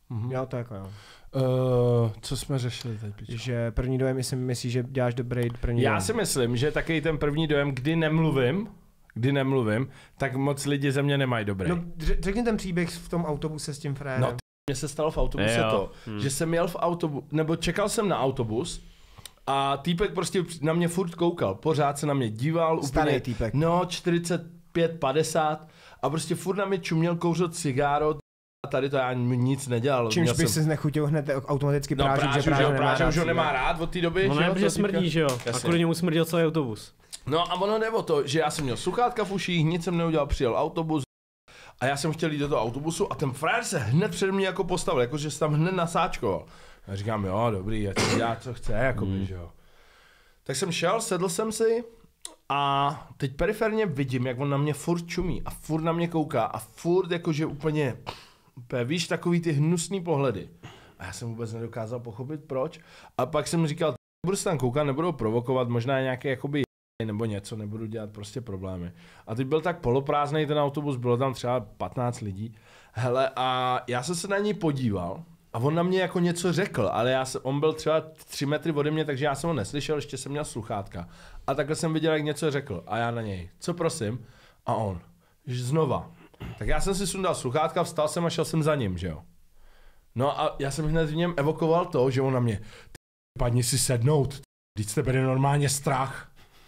Jo, to jako jo. Co jsme řešili teď, pičo? Že první dojem, jestli myslíš, že děláš dobrý první dojem. Já si myslím, že taky ten první dojem, kdy nemluvím, tak moc lidi ze mě nemají dobrý. No, řekni ten příběh v tom autobuse s tím frérem. No, mně se stalo v autobuse že jsem jel v autobus, nebo čekal jsem na autobus a týpek prostě na mě furt koukal, pořád se na mě díval. Starý úplně, týpek. No, 45, 50 a prostě furt na mě čuměl, kouřil cigáro a tady to já nic nedělal. Čímž bych si znechutil hned automaticky prážit, že Práže už ho nemá rád od té doby. No ne, protože smrdí, že jo? A kvůli němu smrdil celý autobus. No a ono jde o to, že já jsem měl sluchátka v uších, nic jsem neudělal, přijel autobus a já jsem chtěl jít do toho autobusu a ten frajer se hned před mě jako postavil, jakože se tam hned nasáčkoval. A říkám, jo, dobrý, ať si dělá, co chce, jakoby, že jo. Tak jsem šel, sedl jsem si a teď periferně vidím, jak on na mě furt čumí a furt na mě kouká a furt jakože úplně víš, takový ty hnusný pohledy. A já jsem vůbec nedokázal pochopit proč. A pak jsem říkal, budu se tam koukat, nebudu provokovat, možná nějaké jakoby nebo něco, nebudu dělat prostě problémy. A teď byl tak poloprázdnej ten autobus, bylo tam třeba 15 lidí. Hele, a já jsem se na něj podíval a on na mě jako něco řekl, ale on byl třeba 3 metry ode mě, takže já jsem ho neslyšel, ještě jsem měl sluchátka. A takhle jsem viděl, jak něco řekl. A já na něj, co prosím? A on, že znova. Tak já jsem si sundal sluchátka, vstal jsem a šel jsem za ním, že jo. No a já jsem hned v něm evokoval to, že on na mě, padni si sednout, teď jste byli normálně strach.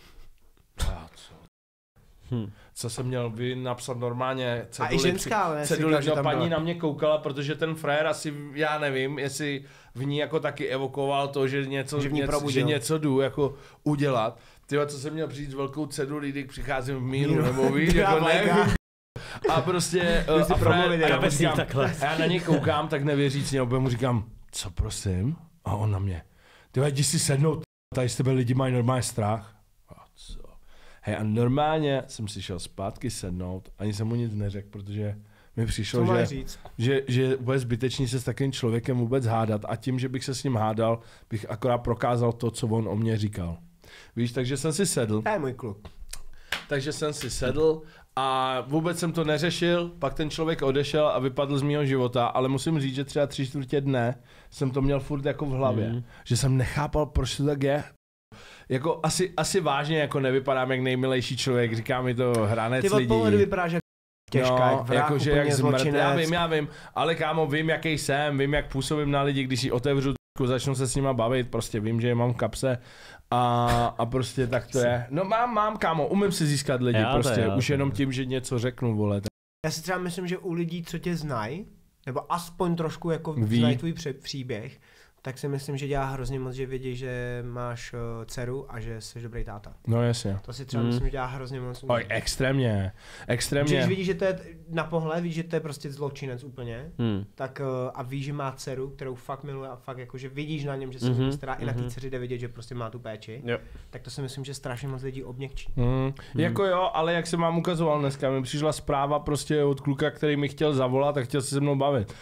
A co? Co jsem měl napsat normálně ceduli, a i ženská, paní na mě koukala, protože ten frajer asi, já nevím, jestli v ní jako taky evokoval to, že něco jdu jako udělat. Tyhle, co jsem měl přijít s velkou cedulí, když přicházím v míru, nebo víš, jako nevím. A prostě a já na něj koukám, tak nevěřícně, mu říkám, co prosím? A on na mě, tyhle, jdi si sednout, tady z tebe lidi mají normálně strach. A co? Hej, a normálně jsem si šel zpátky sednout, ani jsem mu nic neřekl, protože mi přišlo, že bude zbytečný se s takovým člověkem vůbec hádat a tím, že bych se s ním hádal, bych akorát prokázal to, co on o mě říkal. Víš, takže jsem si sedl. To je můj kluk. Takže jsem si sedl a vůbec jsem to neřešil, pak ten člověk odešel a vypadl z mýho života, ale musím říct, že třeba 3/4 dne jsem to měl furt jako v hlavě, že jsem nechápal, proč to tak je. Jako asi vážně jako nevypadám jak nejmilejší člověk, říká mi to hranec lidí. Ty od pohledu vypadáš jak těžká, jak vrah, jakože jak zločinec. Já vím, ale kámo, vím jaký jsem, vím jak působím na lidi, když si otevřu začnu se s nima bavit, prostě vím, že je mám v kapse a prostě tak to je. No mám kámo, umím si získat lidi prostě, už jenom tím, že něco řeknu, vole. Já si třeba myslím, že u lidí, co tě znají, nebo aspoň trošku jako znají tvůj příběh, tak si myslím, že dělá hrozně moc, že vědí, že máš dceru a že jsi dobrý táta. No jasně. To si třeba myslím, že dělá hrozně moc. Oj, extrémně. Když vidíš, že to je na pohled, víš, že to je prostě zločinec úplně, tak a víš, že má dceru, kterou fakt miluje a fakt jakože vidíš na něm, že se stará i na té dceři jde vidět, že prostě má tu péči, tak to si myslím, že strašně moc lidí obměkčí. Jako jo, ale jak jsem vám ukazoval dneska, mi přišla zpráva prostě od kluka, který mi chtěl zavolat a chtěl se mnou bavit.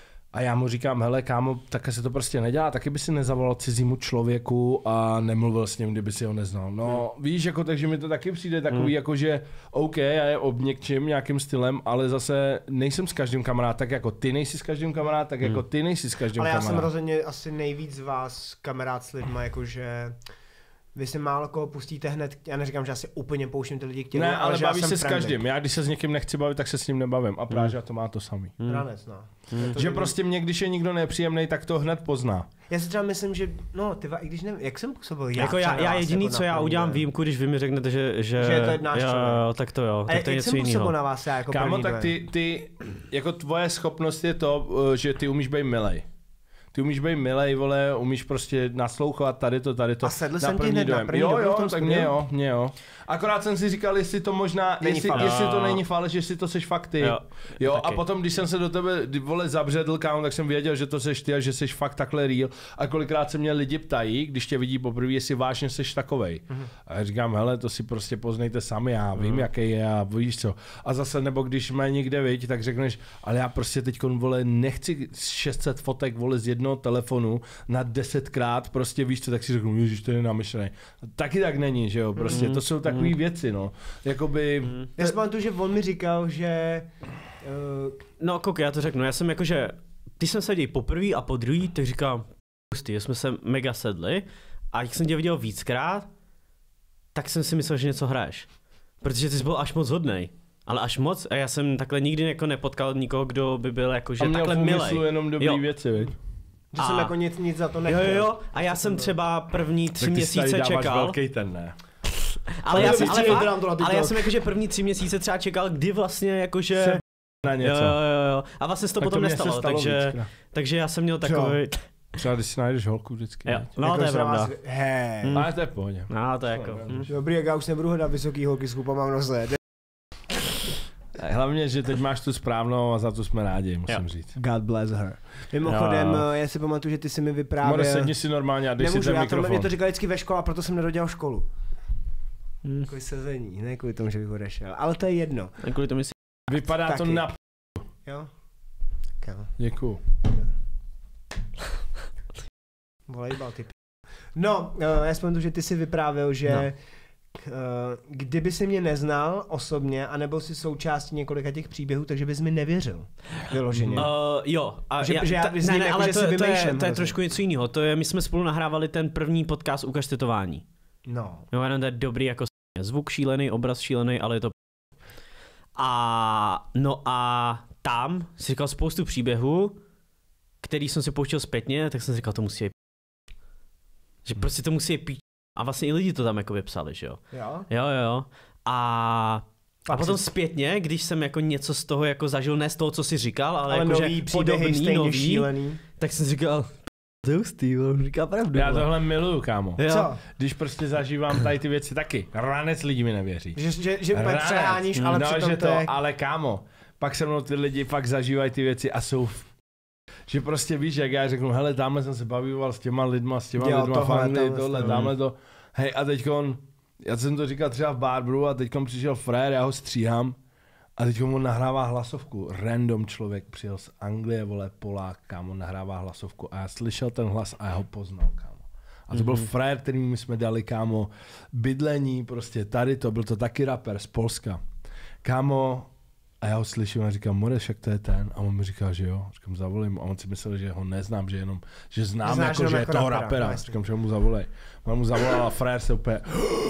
A já mu říkám, hele kámo, tak se to prostě nedělá, taky by si nezavolal cizímu člověku a nemluvil s ním, kdyby si ho neznal. No víš, jako takže mi to taky přijde takový, jako že OK, já je obněkčím nějakým stylem, ale zase nejsem s každým kamarád, tak jako ty nejsi s každým kamarád, tak jako ty nejsi s každým kamarád. Ale já jsem rozhodně asi nejvíc z vás kamarád s lidma, jakože vy si málo koho pustíte hned, já neříkám, že asi úplně pouštím ty lidi k tělu, ne, ale že bavíš se friendly. s každým. Já když se s někým nechci bavit, tak se s ním nebavím. A Práža to má to samý. Ranec, no. Že prostě mě, když je nikdo nepříjemný, tak to hned pozná. Já si třeba myslím, že no, i když nevím, jak jsem působil já jediný, jako co já udělám výjimku, když vy mi řeknete, že je to náš člověk. Tak to jo, tak to je něco jiného. Jak jsem působil na vás, já jako kámo, tak ty, jako tvoje schopnost je to, že ty umíš být milej. Ty umíš být milej, vole, umíš prostě naslouchat tady to. A sedl jsem ti hned na první dobu v tom tak mě jo. Akorát jsem si říkal, jestli to možná, jestli to není faleš, jestli to seš fakt ty. Jo, a potom, když jsem se do tebe, vole, zabředl, kámo, tak jsem věděl, že to seš ty a že seš fakt takhle real. A kolikrát se mě lidi ptají, když tě vidí poprvé, jestli vážně seš takovej. A já říkám, hele, to si prostě poznejte sami, já vím, jaký je a víš co. A zase, nebo když mě někde viď, tak řekneš, ale já prostě teďkon, vole, nechci 600 fotek, vole, z jednoho telefonu na 10krát, prostě víš co, tak si řeknu, ježiš, to je namyšlený. Taky tak není, že jo, prostě to jsou takové věci, no. Jakoby... Já si pamatuju, že on mi říkal, že... No, kouk, já to řeknu, já jsem jakože když jsem se děl poprvé a po druhý, tak říkám, pustý, jsme se mega sedli a jak jsem tě viděl víckrát, tak jsem si myslel, že něco hraješ. Protože ty jsi byl až moc hodnej. Ale až moc a já jsem takhle nikdy jako nepotkal nikoho, kdo by byl jako, že takhle milej. A měl v jenom dobrý věci, viď? Že jsem jako nic za to nechtěl. Jo, a já jsem třeba první 3 měsíce čekal. Velký ten, ne? Ale já jsem jakože první 3 měsíce třeba čekal, kdy vlastně jakože... Na něco. Jo. A vlastně se to potom nestalo, takže já jsem měl takový... Třeba když si najdeš holku vždycky. Jo. No to je pravda. Ale to je v pohodě. No to je jako... Dobrý, jak já už nebudu hledat vysoký holky s chupama v nose. Hlavně, že teď máš tu správnou a za to jsme rádi, musím říct. God bless her. Mimochodem, já si pamatuju, že ty si mi vyprávěl... More, sedni si normálně a dej si ten mikrofon. Mě to říkal vždycky ve škole a proto jsem nedodělal školu. Takový sezení, ne kvůli tomu, že bych odešel. Ale to je jedno. Kvůli tomu vypadá to na Jo? Děkuju. Volejbal, ty No, já si pamatuju, že ty si vyprávěl, že kdyby si mě neznal osobně a nebyl si součástí několika těch příběhů, takže bys mi nevěřil. Vyloženě. Jo. A ale to je trošku něco jiného. To je, my jsme spolu nahrávali ten první podcast Ukaž tetování. No. Jo, jenom to je dobrý jako zvuk šílený, obraz šílený, ale je to a tam si říkal spoustu příběhů, který jsem si pouštěl zpětně, tak jsem si říkal, to musí že prostě to musí pít. A vlastně i lidi to tam jako vypsali, že jo? Jo. A potom zpětně, když jsem jako něco z toho jako zažil, ne z toho, co jsi říkal, ale jako nový příběhy, nový, šílený. Tak jsem si říkal, to je hustý, on říká pravdu. Já tohle miluju, kámo. Co? Když prostě zažívám tady ty věci taky. Ranec lidí mi nevěří. Že přeháníš, ale přitom to je... Ale kámo, pak se mnou ty lidi fakt zažívají ty věci a jsou že prostě víš, jak já řeknu, hele, tamhle jsem se bavil s těma lidma v Anglii, tamhle to. Hej, a teďkon, já jsem to říkal třeba v Barbru a teďkon přišel frér, já ho stříhám a teďkon on nahrává hlasovku. Random člověk přijel z Anglie, vole, Polák, kámo, nahrává hlasovku a já slyšel ten hlas a já ho poznal, kámo. A to byl frér, kterým jsme dali, kámo, bydlení, prostě tady to, byl to taky rapper z Polska. Kámo, a já ho slyším a říkám, More, však to je ten. A on mi říká, že jo. Říkám, zavolím. A on si myslel, že ho neznám, že jenom, že znám jako, že je toho rapera. Říkám, že mu zavolej. On mu zavolal a frajer se úplně,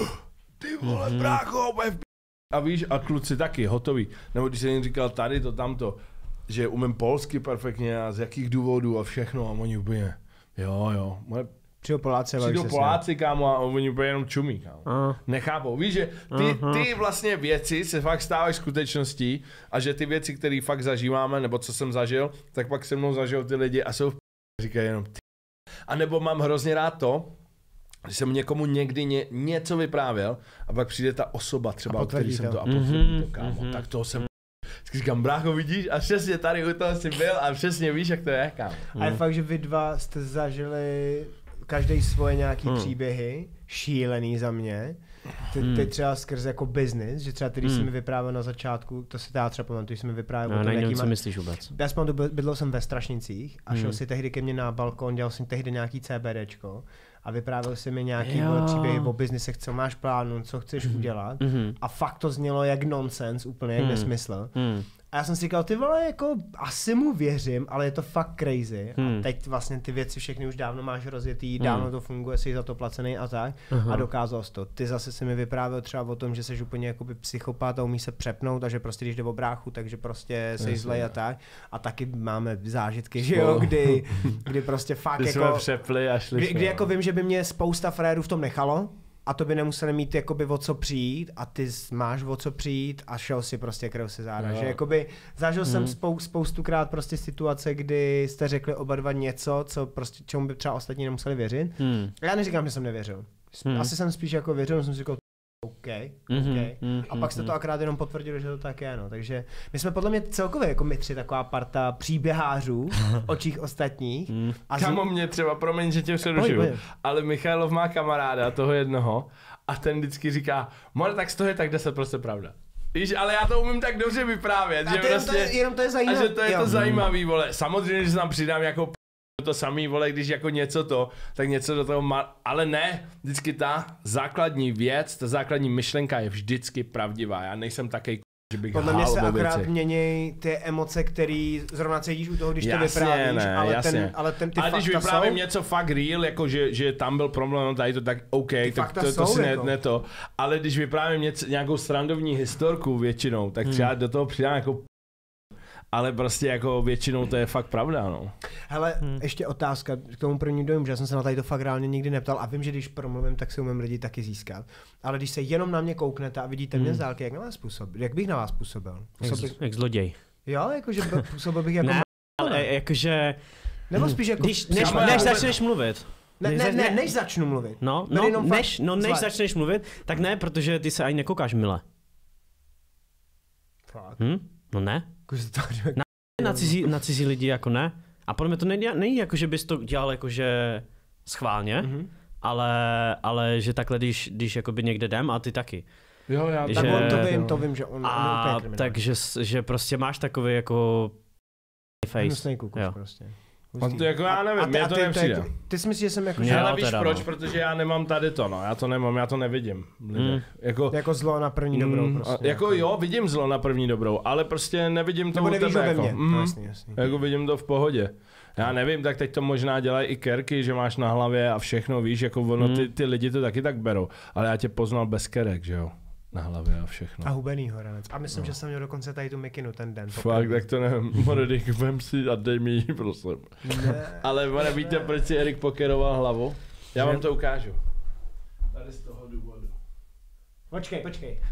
ty vole, brácho, a víš, a kluci taky, hotový. Nebo když jsem jim říkal tady to, tamto, že umím polsky perfektně a z jakých důvodů a všechno. A oni úplně, jo. Přijdou Poláci, kámo, a oni úplně jenom čumí, kámo. Nechápou. Víš, že ty vlastně věci se fakt stávají skutečností a že ty věci, které fakt zažíváme, nebo co jsem zažil, tak pak se mnou zažil ty lidi a jsou říkají jenom ty. A nebo mám hrozně rád to, že jsem někomu někdy něco vyprávěl a pak přijde ta osoba třeba, o který jsem to a potvrdí to, kámo. Tak toho jsem říkám, brácho, vidíš? A přesně tady u toho jsi byl a přesně víš, jak to je, kámo. A je fakt, že vy dva jste zažili každý svoje nějaký příběhy, šílený za mě. Ty třeba skrz jako business, že třeba ty, když jsi mi vyprávěl na začátku, to si třeba pamatuju, když jsi mi vyprávěl o tom, jaký co myslíš vůbec? Já jsem bydlel jsem ve Strašnicích a šel si tehdy ke mně na balkon, dělal jsem tehdy nějaký CBDčko a vyprávěl si mi nějaký příběhy o biznisech, co máš plánu, co chceš udělat a fakt to znělo jak nonsense, úplně jak nesmysl. A já jsem si říkal, ty vole, jako asi mu věřím, ale je to fakt crazy. A teď vlastně ty věci všechny už dávno máš rozjetý, dávno to funguje, jsi za to placený a tak. A dokázal jsi to. Ty zase si mi vyprávěl třeba o tom, že jsi úplně jakoby psychopat a umí se přepnout a že prostě když jde o bráchu, takže prostě jsi zlej a tak. A taky máme zážitky, že jo, kdy prostě fakt jako... jsme přepli a šli kdy jako vím, že by mě spousta frérů v tom nechalo. A to by nemuseli mít jakoby o co přijít a ty máš o co přijít a šel si prostě krev si záda. Že jakoby zažil jsem spoustukrát prostě situace, kdy jste řekli oba dva něco, co prostě čemu by třeba ostatní nemuseli věřit. A já neříkám, že jsem nevěřil. Asi jsem spíš jako věřil, jsem si říkal OK. A pak jste to akorát jenom potvrdili, že to tak je, no. Takže my jsme podle mě celkově jako my tři taková parta příběhářů v očích ostatních. Kámo, mě třeba, promiň, že tě přerušuju, ale Michailov má kamaráda, toho jednoho, a ten vždycky říká, More, tak z toho je tak 10% pravda. Víš, ale já to umím tak dobře vyprávět, že prostě... Jenom to je zajímavé. A že to je to zajímavý, vole. Samozřejmě, že tam přidám jako to samý, vole, když jako něco to, tak něco do toho má, ale ne, vždycky ta základní věc, ta základní myšlenka je vždycky pravdivá, já nejsem takovej Podle mě se akorát mění ty emoce, které zrovna cítíš u toho, když jasně, to vyprávíš, ne, ale ty fakta když vyprávím jsou... něco fakt real, jako že tam byl problém, tady to tak OK, to si jako. ne to, ale když vyprávím nějakou srandovní historku většinou, tak třeba do toho přidám jako ale prostě jako většinou to je fakt pravda, no. Hele, ještě otázka k tomu první dojmu, že já jsem se na tady to fakt reálně nikdy neptal a vím, že když promluvím, tak si umím lidi taky získat. Ale když se jenom na mě kouknete a vidíte mě z dálky, jak bych na vás působil? Jak zloděj. Jo, jakože působil bych jako... Ne, ale jakože... Nebo spíš jako... Než začneš mluvit. Než začnu mluvit. Než začneš mluvit, tak ne, protože ty se ani nekoukáš mile. Fakt. No ne. Na cizí lidi jako ne. A podle mě to není jako, že bys to dělal jakože schválně, ale že takhle, když jakoby někde jdem a ty taky. Jo, já tak to vím, že on je úplně takže že prostě máš takový jako face. Hnusnej kukuš prostě. On to jako já nevím, mě to nepřijde. Ty si myslíš, že jsem jako... Ale víš proč, protože já nemám tady to, no, já to nevidím. Jako zlo na první dobrou prostě. Jako jo, vidím zlo na první dobrou, ale prostě nevidím to u tebe jako. Jasný. Jako vidím to v pohodě. Já nevím, tak teď to možná dělají i kerky, že máš na hlavě a všechno, víš, jako ono ty lidi to taky tak berou, ale já tě poznal bez kerek, že jo. Na hlavě a všechno. A hubený horanec. A myslím, že jsem měl dokonce tady tu mikinu ten den. Fakt, tak to nevím. Moredik, vem si a dej mi ji, prosím. Ale víte, proč si Erik pokeroval hlavu? Já vám to ukážu. Tady z toho důvodu. Počkej.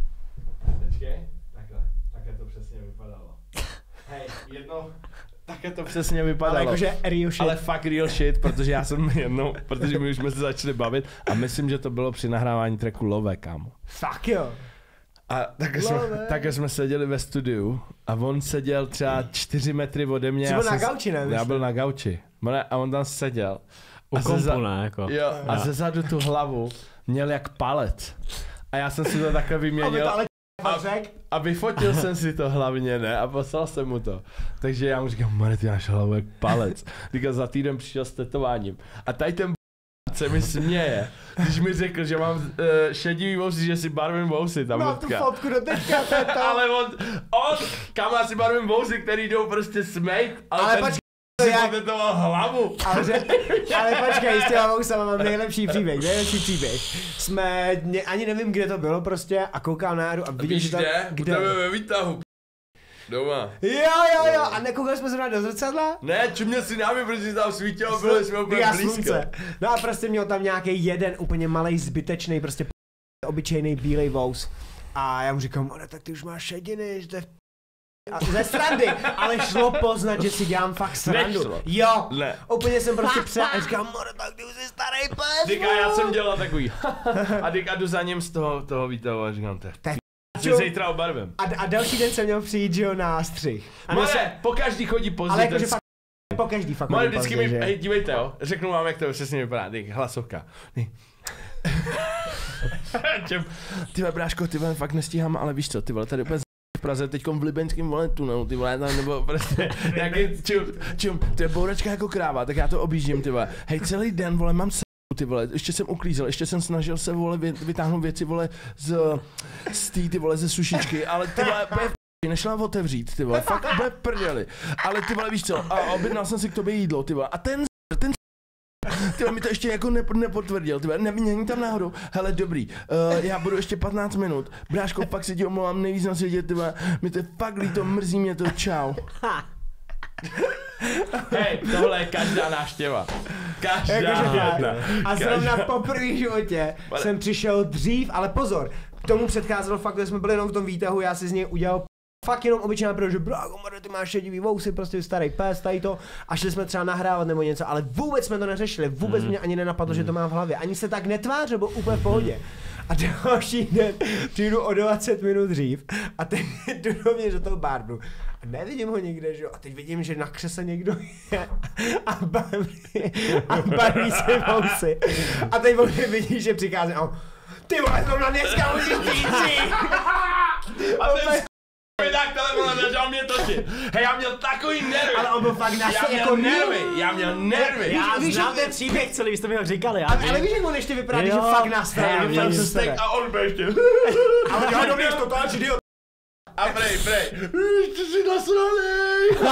Takhle to přesně vypadalo. Hej, takhle to přesně vypadalo. Ale jakože real shit. Ale fakt real shit, protože protože my už jsme se začali bavit a myslím, že to bylo při nahrávání tracku Love, kámo. Fuck jo. A také jsme seděli ve studiu a on seděl třeba 4 metry ode mě. Jsi byl na gauči, ne? Já byl na gauči. A on tam seděl. U kompu, ne? Jako. Jo, a zezadu tu hlavu měl jak palec. A já jsem si to takhle vyměnil. A vyfotil jsem si to hlavně, ne? A poslal jsem mu to. Takže já mu říkám, Mare, ty máš hlavu jak palec. Říkal, za týden přišel s tetováním. A tady ten se mi směje, když mi řekl, že mám šedivý vousy, že si barvím vousy, ta mám vodka. Tu fotku do teďka, to je to. Ale on kam já si barvím vousy, který jdou prostě smejt, ale ten si potetoval hlavu. Ale počkej, s těma vousama mám nejlepší příběh. Ani nevím, kde to bylo prostě a koukám na Járu a vidím, že tam... Kde? U tebe ve výtahu. Doma. Jo. A nekoukali jsme se do zrcadla? Ne, čuměl si námi, protože tam svítilo, byli jsme úplně blízko. No a prostě měl tam nějaký jeden úplně malej, zbytečný, prostě obyčejný bílej vous. A já mu říkám, tak ty už máš šediny, že to je ze srandy, ale šlo poznat, že si dělám fakt srandu. Nešlo. Jo, ne. Úplně jsem prostě přijel a říkám, tak ty už jsi starý pes. Díka, já jsem dělal takový. A díka jdu za ním z toho výtahu a říkám, si zítra obarvím. A další den jsem měl přijít, že jo, na střih. Pokaždý chodí pozdě. Ale jakože fakt pokaždý fakt chodí vždycky pozdě, hej, dívejte jo, řeknu vám, jak to přesně vypadá, hlasovka. Ty vole, bráško, ty vole, fakt nestíhám, ale víš co, ty vole, tady úplně v Praze, teďkom v libeňském vole tunelu, ty vole, tam nebo prostě nějaký čum, to je bouračka jako kráva, tak já to objíždím, ty vole. Hej, celý den, vole, mám ty vole, ještě jsem uklízel, ještě jsem snažil se, vole, vytáhnout věci, vole, ty vole, ze sušičky, ale ty vole, nešla otevřít, ty vole, fakt bude prdeli. Ale ty vole, víš co, a objednal jsem si k tobě jídlo, ty vole, a ten ty vole, mi to ještě jako nepotvrdil, ty vole, není tam náhodou, hele, dobrý, já budu ještě 15 minut, bráško, fakt si ti omlouvám nejvíc na světě, ty vole, mi to je fakt líto, mrzí mě to, čau. Hej, tohle je každá návštěva. Každá jedna. A zrovna po první životě jsem přišel dřív, ale pozor, k tomu předcházelo fakt, že jsme byli jenom v tom výtahu, já si z něj udělal fakt jenom obyčejná, protože brágo, ty máš šedivý vousy, prostě starý pes, tady to, a šli jsme třeba nahrávat nebo něco, ale vůbec jsme to neřešili, vůbec mě ani nenapadlo, že to mám v hlavě, ani se tak netvářil, byl úplně v pohodě. A další den přijdu o 20 minut dřív a teď jdu dovnitř do toho bardu a nevidím ho nikde, že jo, a teď vidím, že na křese někdo je a barví se vousy. A teď on vidí, že přichází a ty vole, zrovna dneska musíš přijít dřív. A ten tak telefon začal mě točit. Hej, já měl takový nervy. Ale on byl fakt jako nervy. Já měl nervy. Já znám ten příběh celý, vy jste mi ho říkali. Ale víš, jak on ještě vypadá, že fakt nastrál. A on byl ještě. Ale já dobrý, to táč idiot. A Prej. Ty jsi nasranej.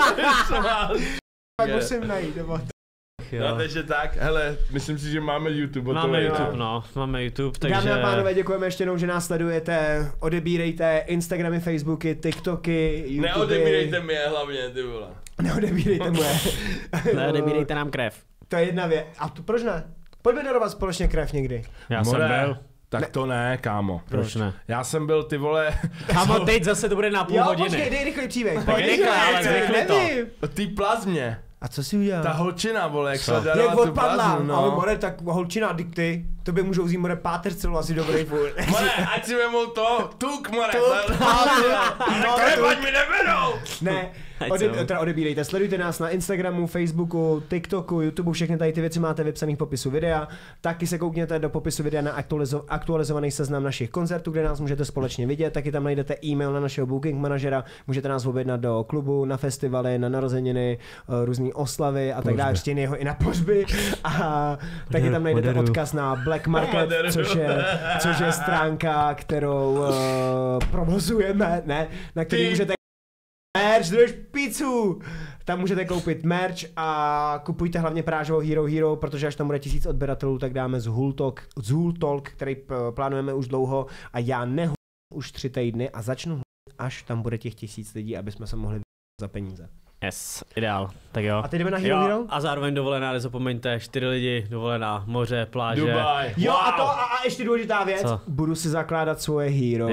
Tak musím najít, nebo... No, takže tak, hele, myslím si, že máme YouTube. Máme YouTube, takže... Dámy a pánové, děkujeme ještě jednou, že nás sledujete, odebírejte Instagramy, Facebooky, TikToky, YouTube. Neodebírejte mě hlavně, ty vole. Neodebírejte moje. Neodebírejte nám krev. To je jedna věc. A tu proč ne? Pojďme darovat společně krev někdy. Já jsem byl. Tak to ne, kámo. Proč ne? Já jsem byl, ty vole... Kámo, teď zase to bude na půl hodiny. Jo, počkej, dej rychlej příběh. Tak rychle, ale zrychli to. Ty plazmě. A co si udělal? Ta holčina, vole, jak se Jak darovala tu odpadla, plazmu, no. ale more, tak holčina, dikty, to by můžou vzít more pátercelu asi dobrý furt. More, ať si vemou to, tuk, more. No, Krev, ať mi neberou. Ne, odebírejte, sledujte nás na Instagramu, Facebooku, TikToku, YouTube, všechny tady ty věci máte vypsaný v popisu videa. Taky se koukněte do popisu videa na aktualizovaný seznam našich koncertů, kde nás můžete společně vidět. Taky tam najdete e-mail na našeho booking manažera, můžete nás objednat do klubu, na festivaly, na narozeniny, různé oslavy a tak dále, čtěný jeho i na pohřby. A taky tam najdete odkaz na Black Market, což je stránka, kterou provozujeme, ne, na který můžete merch, drž pizzu! Tam můžete koupit merch a kupujte hlavně prážovou Hero, protože až tam bude 1000 odběratelů, tak dáme Zhul Talk, který plánujeme už dlouho a já už 3 týdny a začnu až tam bude těch 1000 lidí, aby jsme se mohli za peníze. Yes, ideál, tak jo. A teď jdeme na Hero? A zároveň dovolená, nezapomeňte, 4 lidi, dovolená, moře, pláže. Dubaj. Jo, wow. A ještě důležitá věc, co? Budu si zakládat svoje Hero.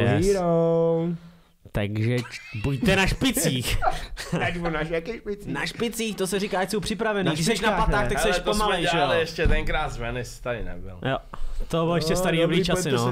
Takže buďte na špicích. Na špicích, to se říká, ať jsou připravený. Když jsi na patách, tak seš pomalej, že jo? Ale ještě tenkrát z Venice tady nebyl. Jo, to bylo ještě starý dobrý časy, no.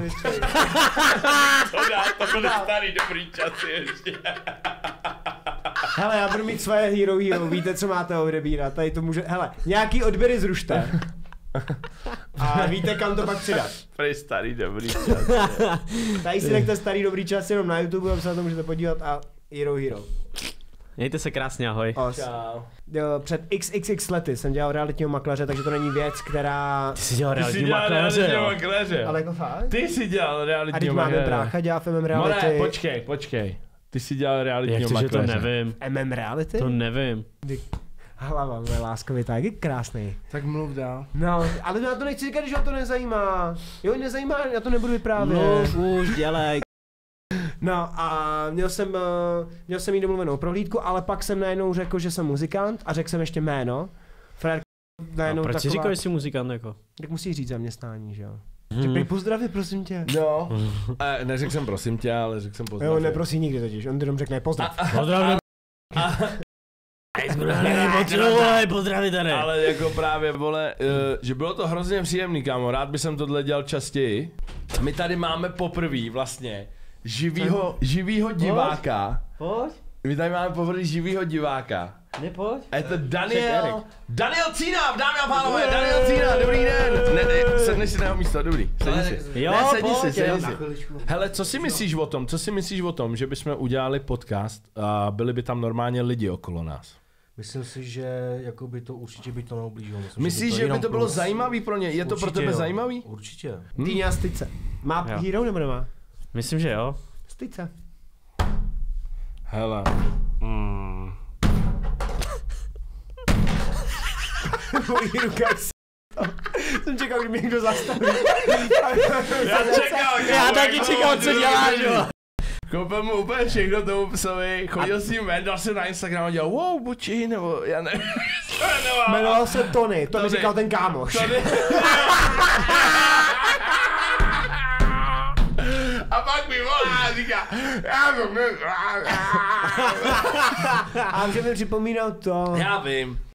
To byly starý dobrý časy ještě. Hele, já budu mít svoje Hero, víte, co máte odebírat, tady to může, hele, nějaký odběry zrušte. A víte, kam to pak přidat. Prý starý dobrý čas. Tady si nechte starý dobrý čas jenom na YouTube, a se na to můžete podívat a Hero. Mějte se krásně, ahoj. Čau. Před XXX lety jsem dělal realitního makléře, takže to není věc, která... Ty jsi dělal realitního makléře. Ale jako fakt? Ty jsi dělal realitního makléře. A teď máme brácha, dělá v MM Reality. More, počkej. Ty jsi dělal realitního makléře. Jak to, že to nevím. MM Reality? To nevím. Hlava, moje láskovi, tak je krásný. Tak mluv dál. No, ale já to nechci říkat, že ho to nezajímá. Jo, nezajímá, já to nebudu vyprávět. No, už dělej. No a měl jsem jí domluvenou prohlídku, ale pak jsem najednou řekl, že jsem muzikant a řekl jsem ještě jméno. Frérka najednou proč si říkal, že jsi muzikant jako? Tak musíš říct zaměstnání, že jo. Řekl pozdraví, prosím tě. No, neřekl jsem prosím tě, ale řekl jsem pozdraví. Jo, neprosí nikdy totiž, on jenom řekne pozdrav. Pozdrav. Pozdraví tady. Ale jako právě, vole, že bylo to hrozně příjemný, kámo, rád bych jsem tohle dělal častěji. My tady máme poprvé vlastně živýho diváka. Pojď. My tady máme poprvé živýho diváka. Nepojď. A je to Daniel Cína, dámy a pánové, Daniel Cína, dobrý den. Ne, sedni si na jeho místo, dobrý, sedni si. Jo, sedni si. Hele, co si myslíš o tom, že bychom udělali podcast a byli by tam normálně lidi okolo nás? Myslím si, že jako by to určitě by to neublížilo. Myslíš, že by to bylo zajímavý pro ně? Je to pro tebe zajímavý? Určitě. Týňa Styce. Má Hero nebo nemá? Myslím, že jo. Styce. Hele. Mojí ruka jsem čekal, kdy mě někdo zastaví. Já taky čekal, co děláš, jo. Koupil mu úplně všechno tomu psovi, chodil s ním ven, dal se na Instagram a dělal wow, buči, nebo já nevím. Jmenoval se Tony, to mi říkal ten kámoš. A pak mi volá a říká, a že mi připomínal to. Já vím.